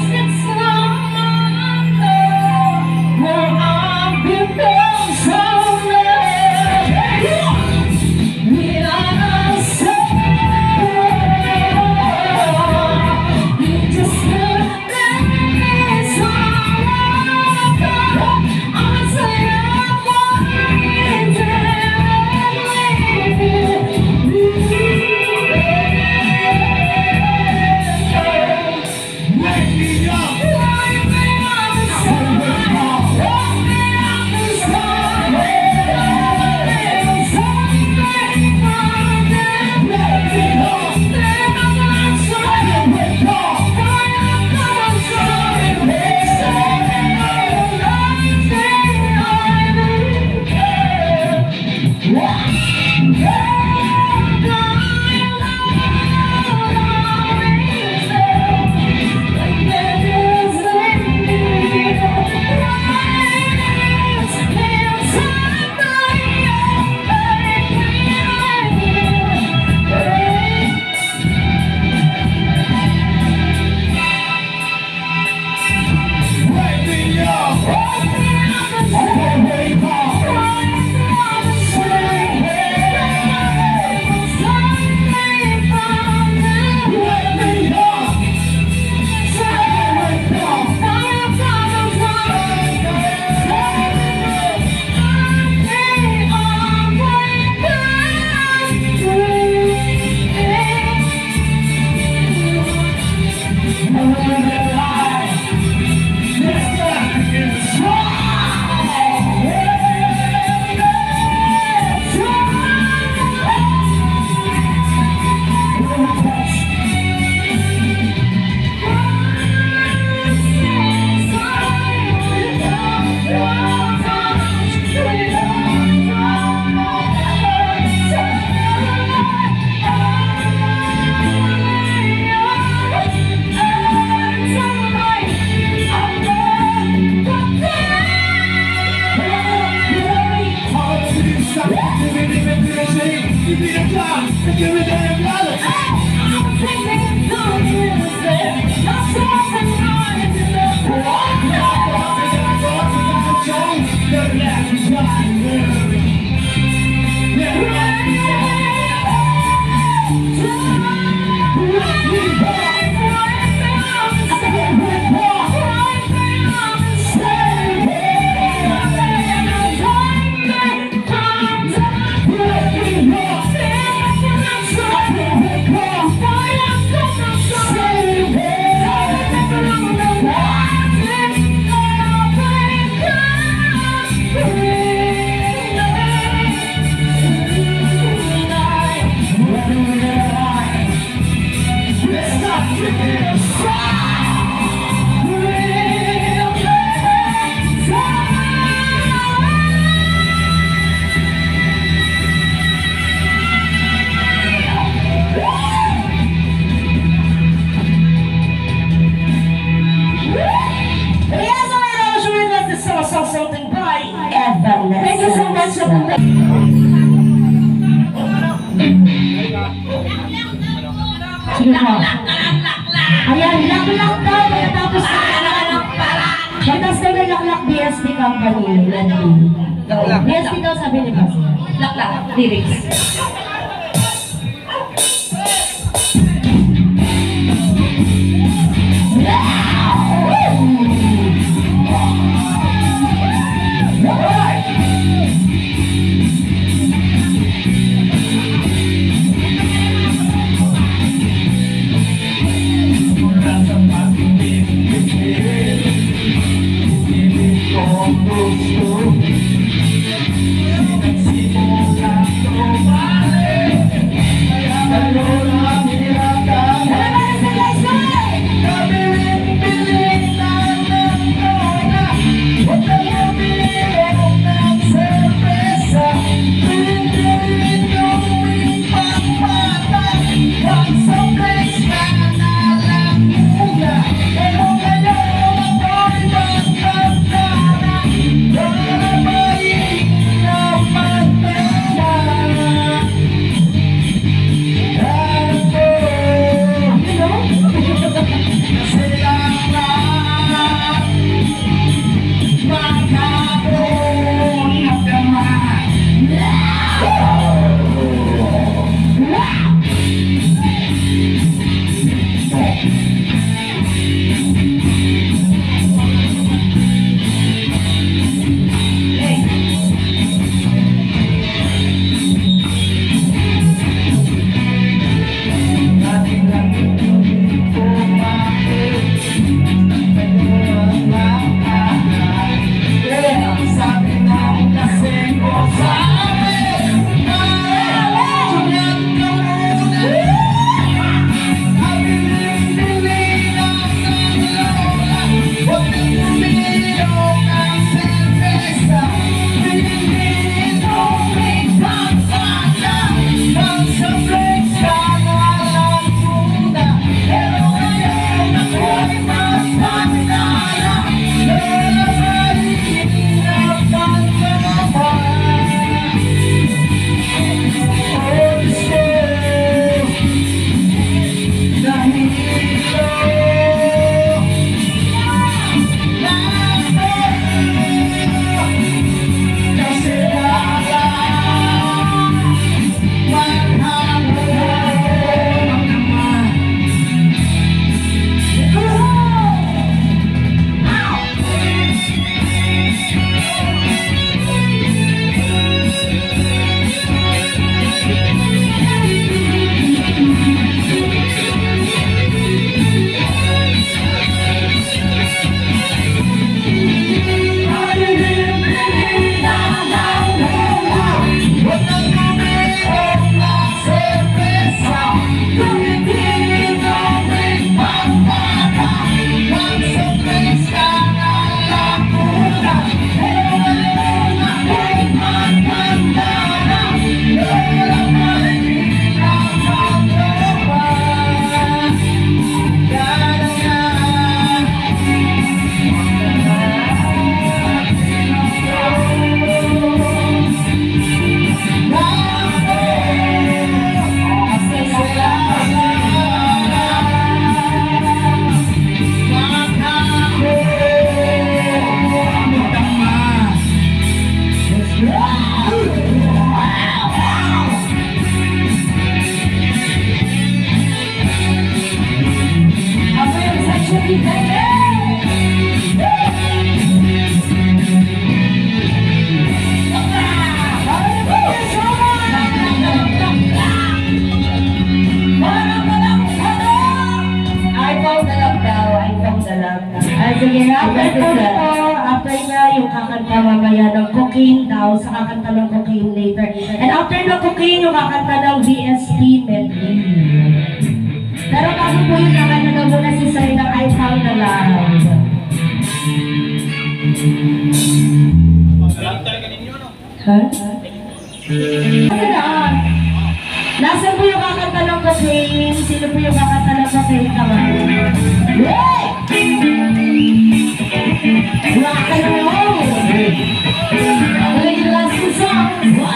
Fire, Sige po. Ayan, laklak daw. Pagkatapos na pagkatapos na laklak B S P Company. Laklak. B S P daw sabi ni Boss. Laklak. Lyrics. Sige, after po nito, after niya yung kakanta mamaya ng cocaine daw, sa kakanta ng cocaine later. And after ng cocaine, yung kakanta ng V S P medley. Pero bago po yung kakanta na muna si Sai ng I Found the Love. Ha? Huh? Nasaan po yung kakanta ng cocaine? Sino po yung kakanta ng cocaine naman? Hey! Rock and roll! Play the last song!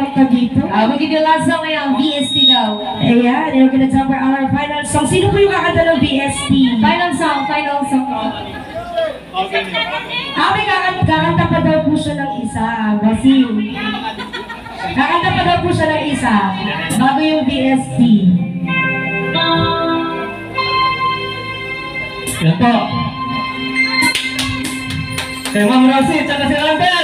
Tumawag ka dito. Uh, we'll give you last song ngayon, B S T daw. Ayan, you're gonna tell for our final song. Sino po yung kakanta ng B S T? Final song, final song. Ah, may kakanta, kakanta pa daw po siya ng isa. Kasi, kakanta pa daw po siya ng isa. Bago yung B S T. Yan po. Kay Ma'am Rosie, tsaka si Albel.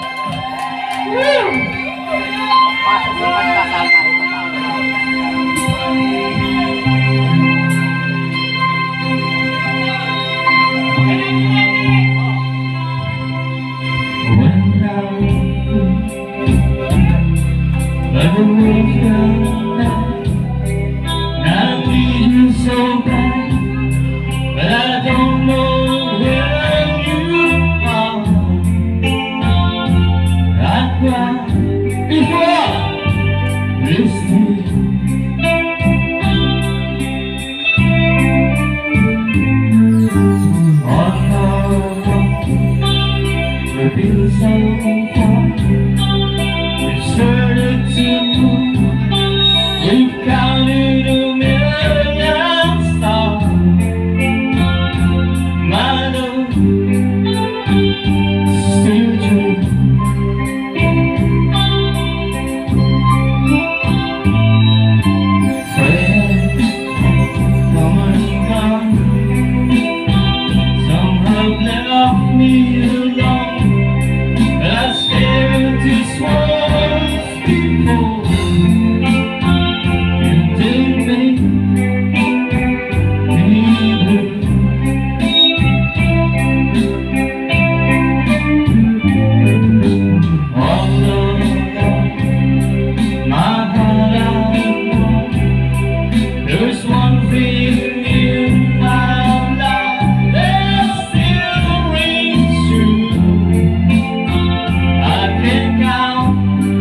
So bad, but I don't know where you are. I cried before this day. Oh no, we've been so far. It's started to move. We've counted a million stars. My love still true. Friends come and gone. Some have left me alone, but I stare into this world before. There's one thing in my life that still rings true. I can count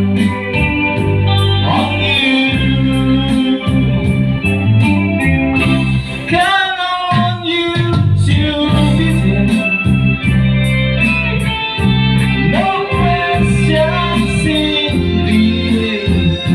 on you. Count on you to be there. No questions in the air.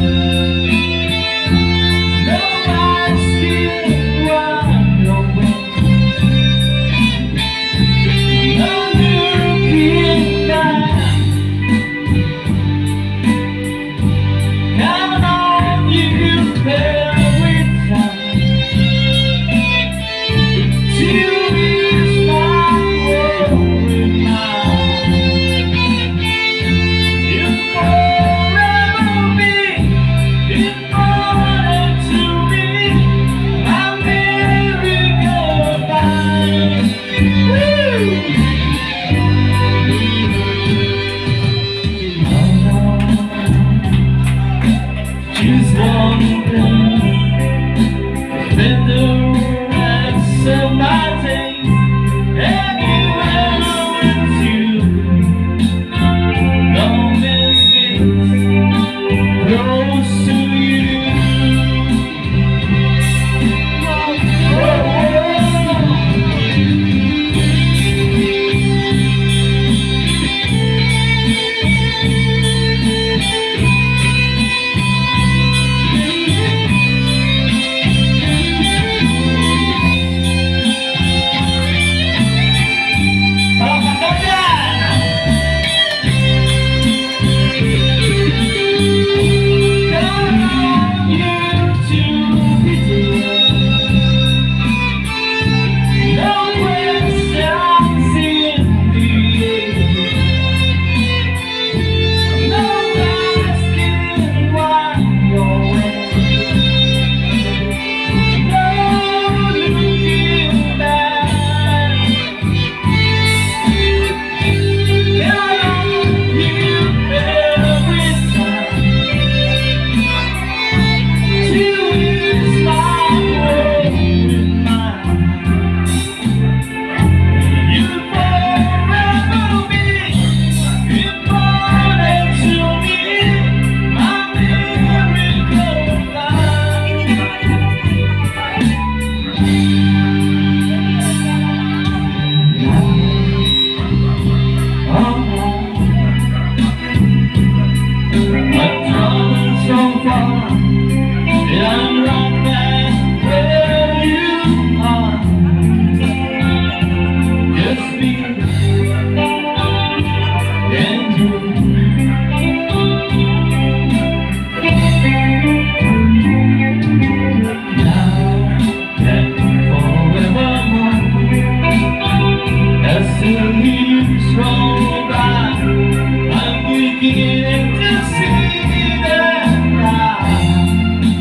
Just one thing, been the rest of my days. Anywhere I went to, don't miss it, close to you. And I'm right back where you are. Just me and you. Now and forevermore, as the leaves roll by, I'm beginning to see them rise.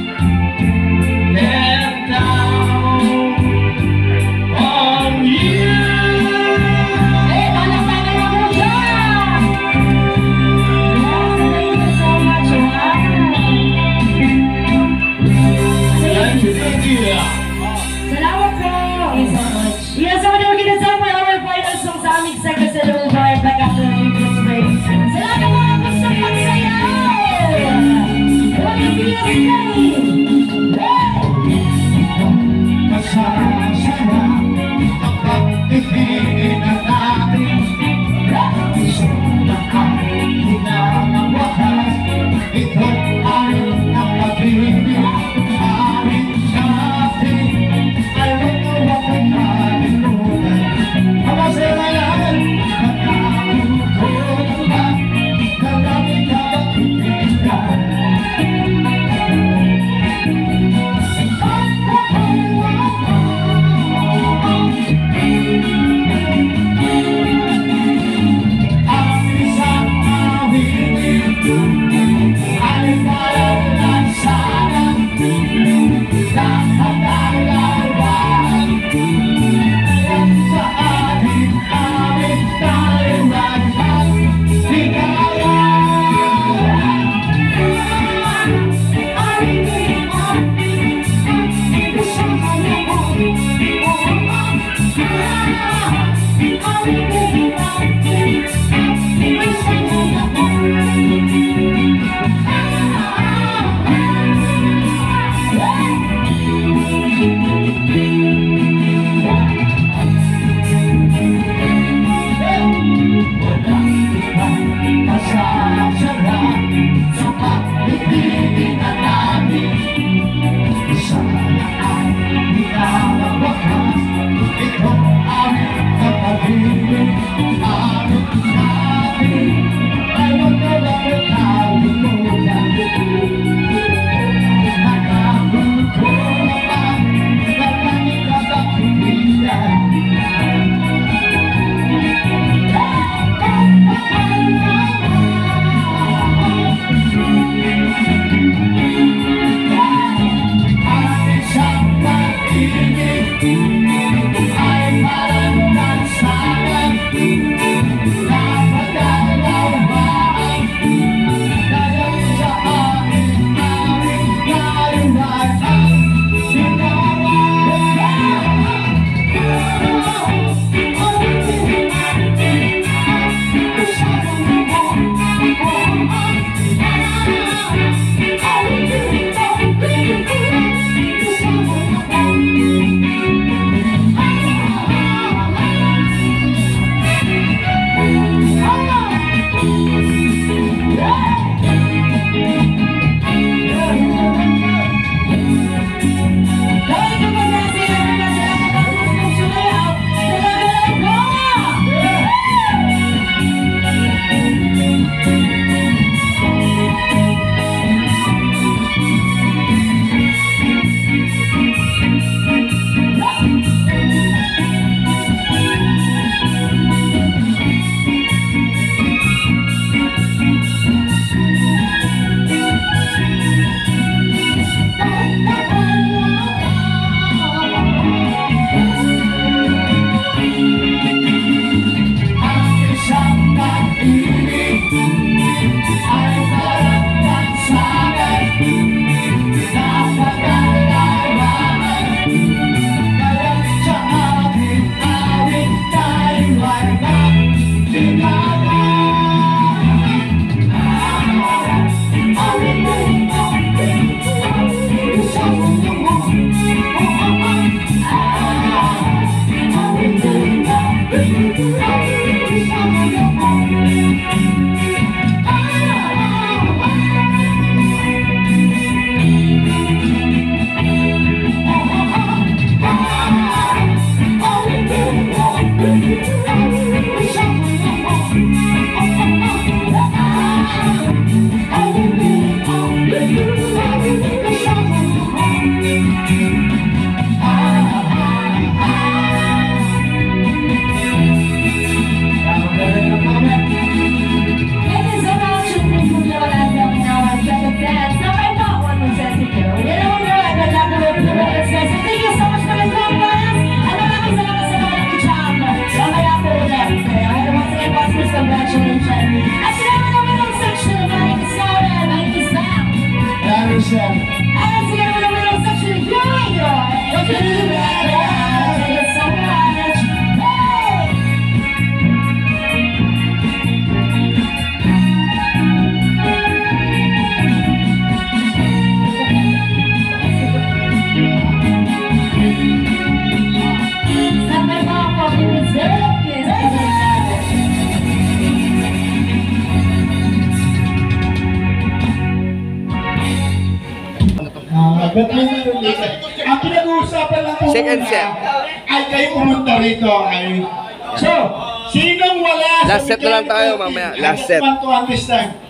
set. And together with a little section, here we go. Thank you so much. Hey! Sampai bawa kopi Ah, but I'm not related. Ang pinag-uusapan lang po Second muna set. ay kayo pumunta rito ay... So, sinong wala Last set na lang tayo, mamaya. Last set. I just want to understand.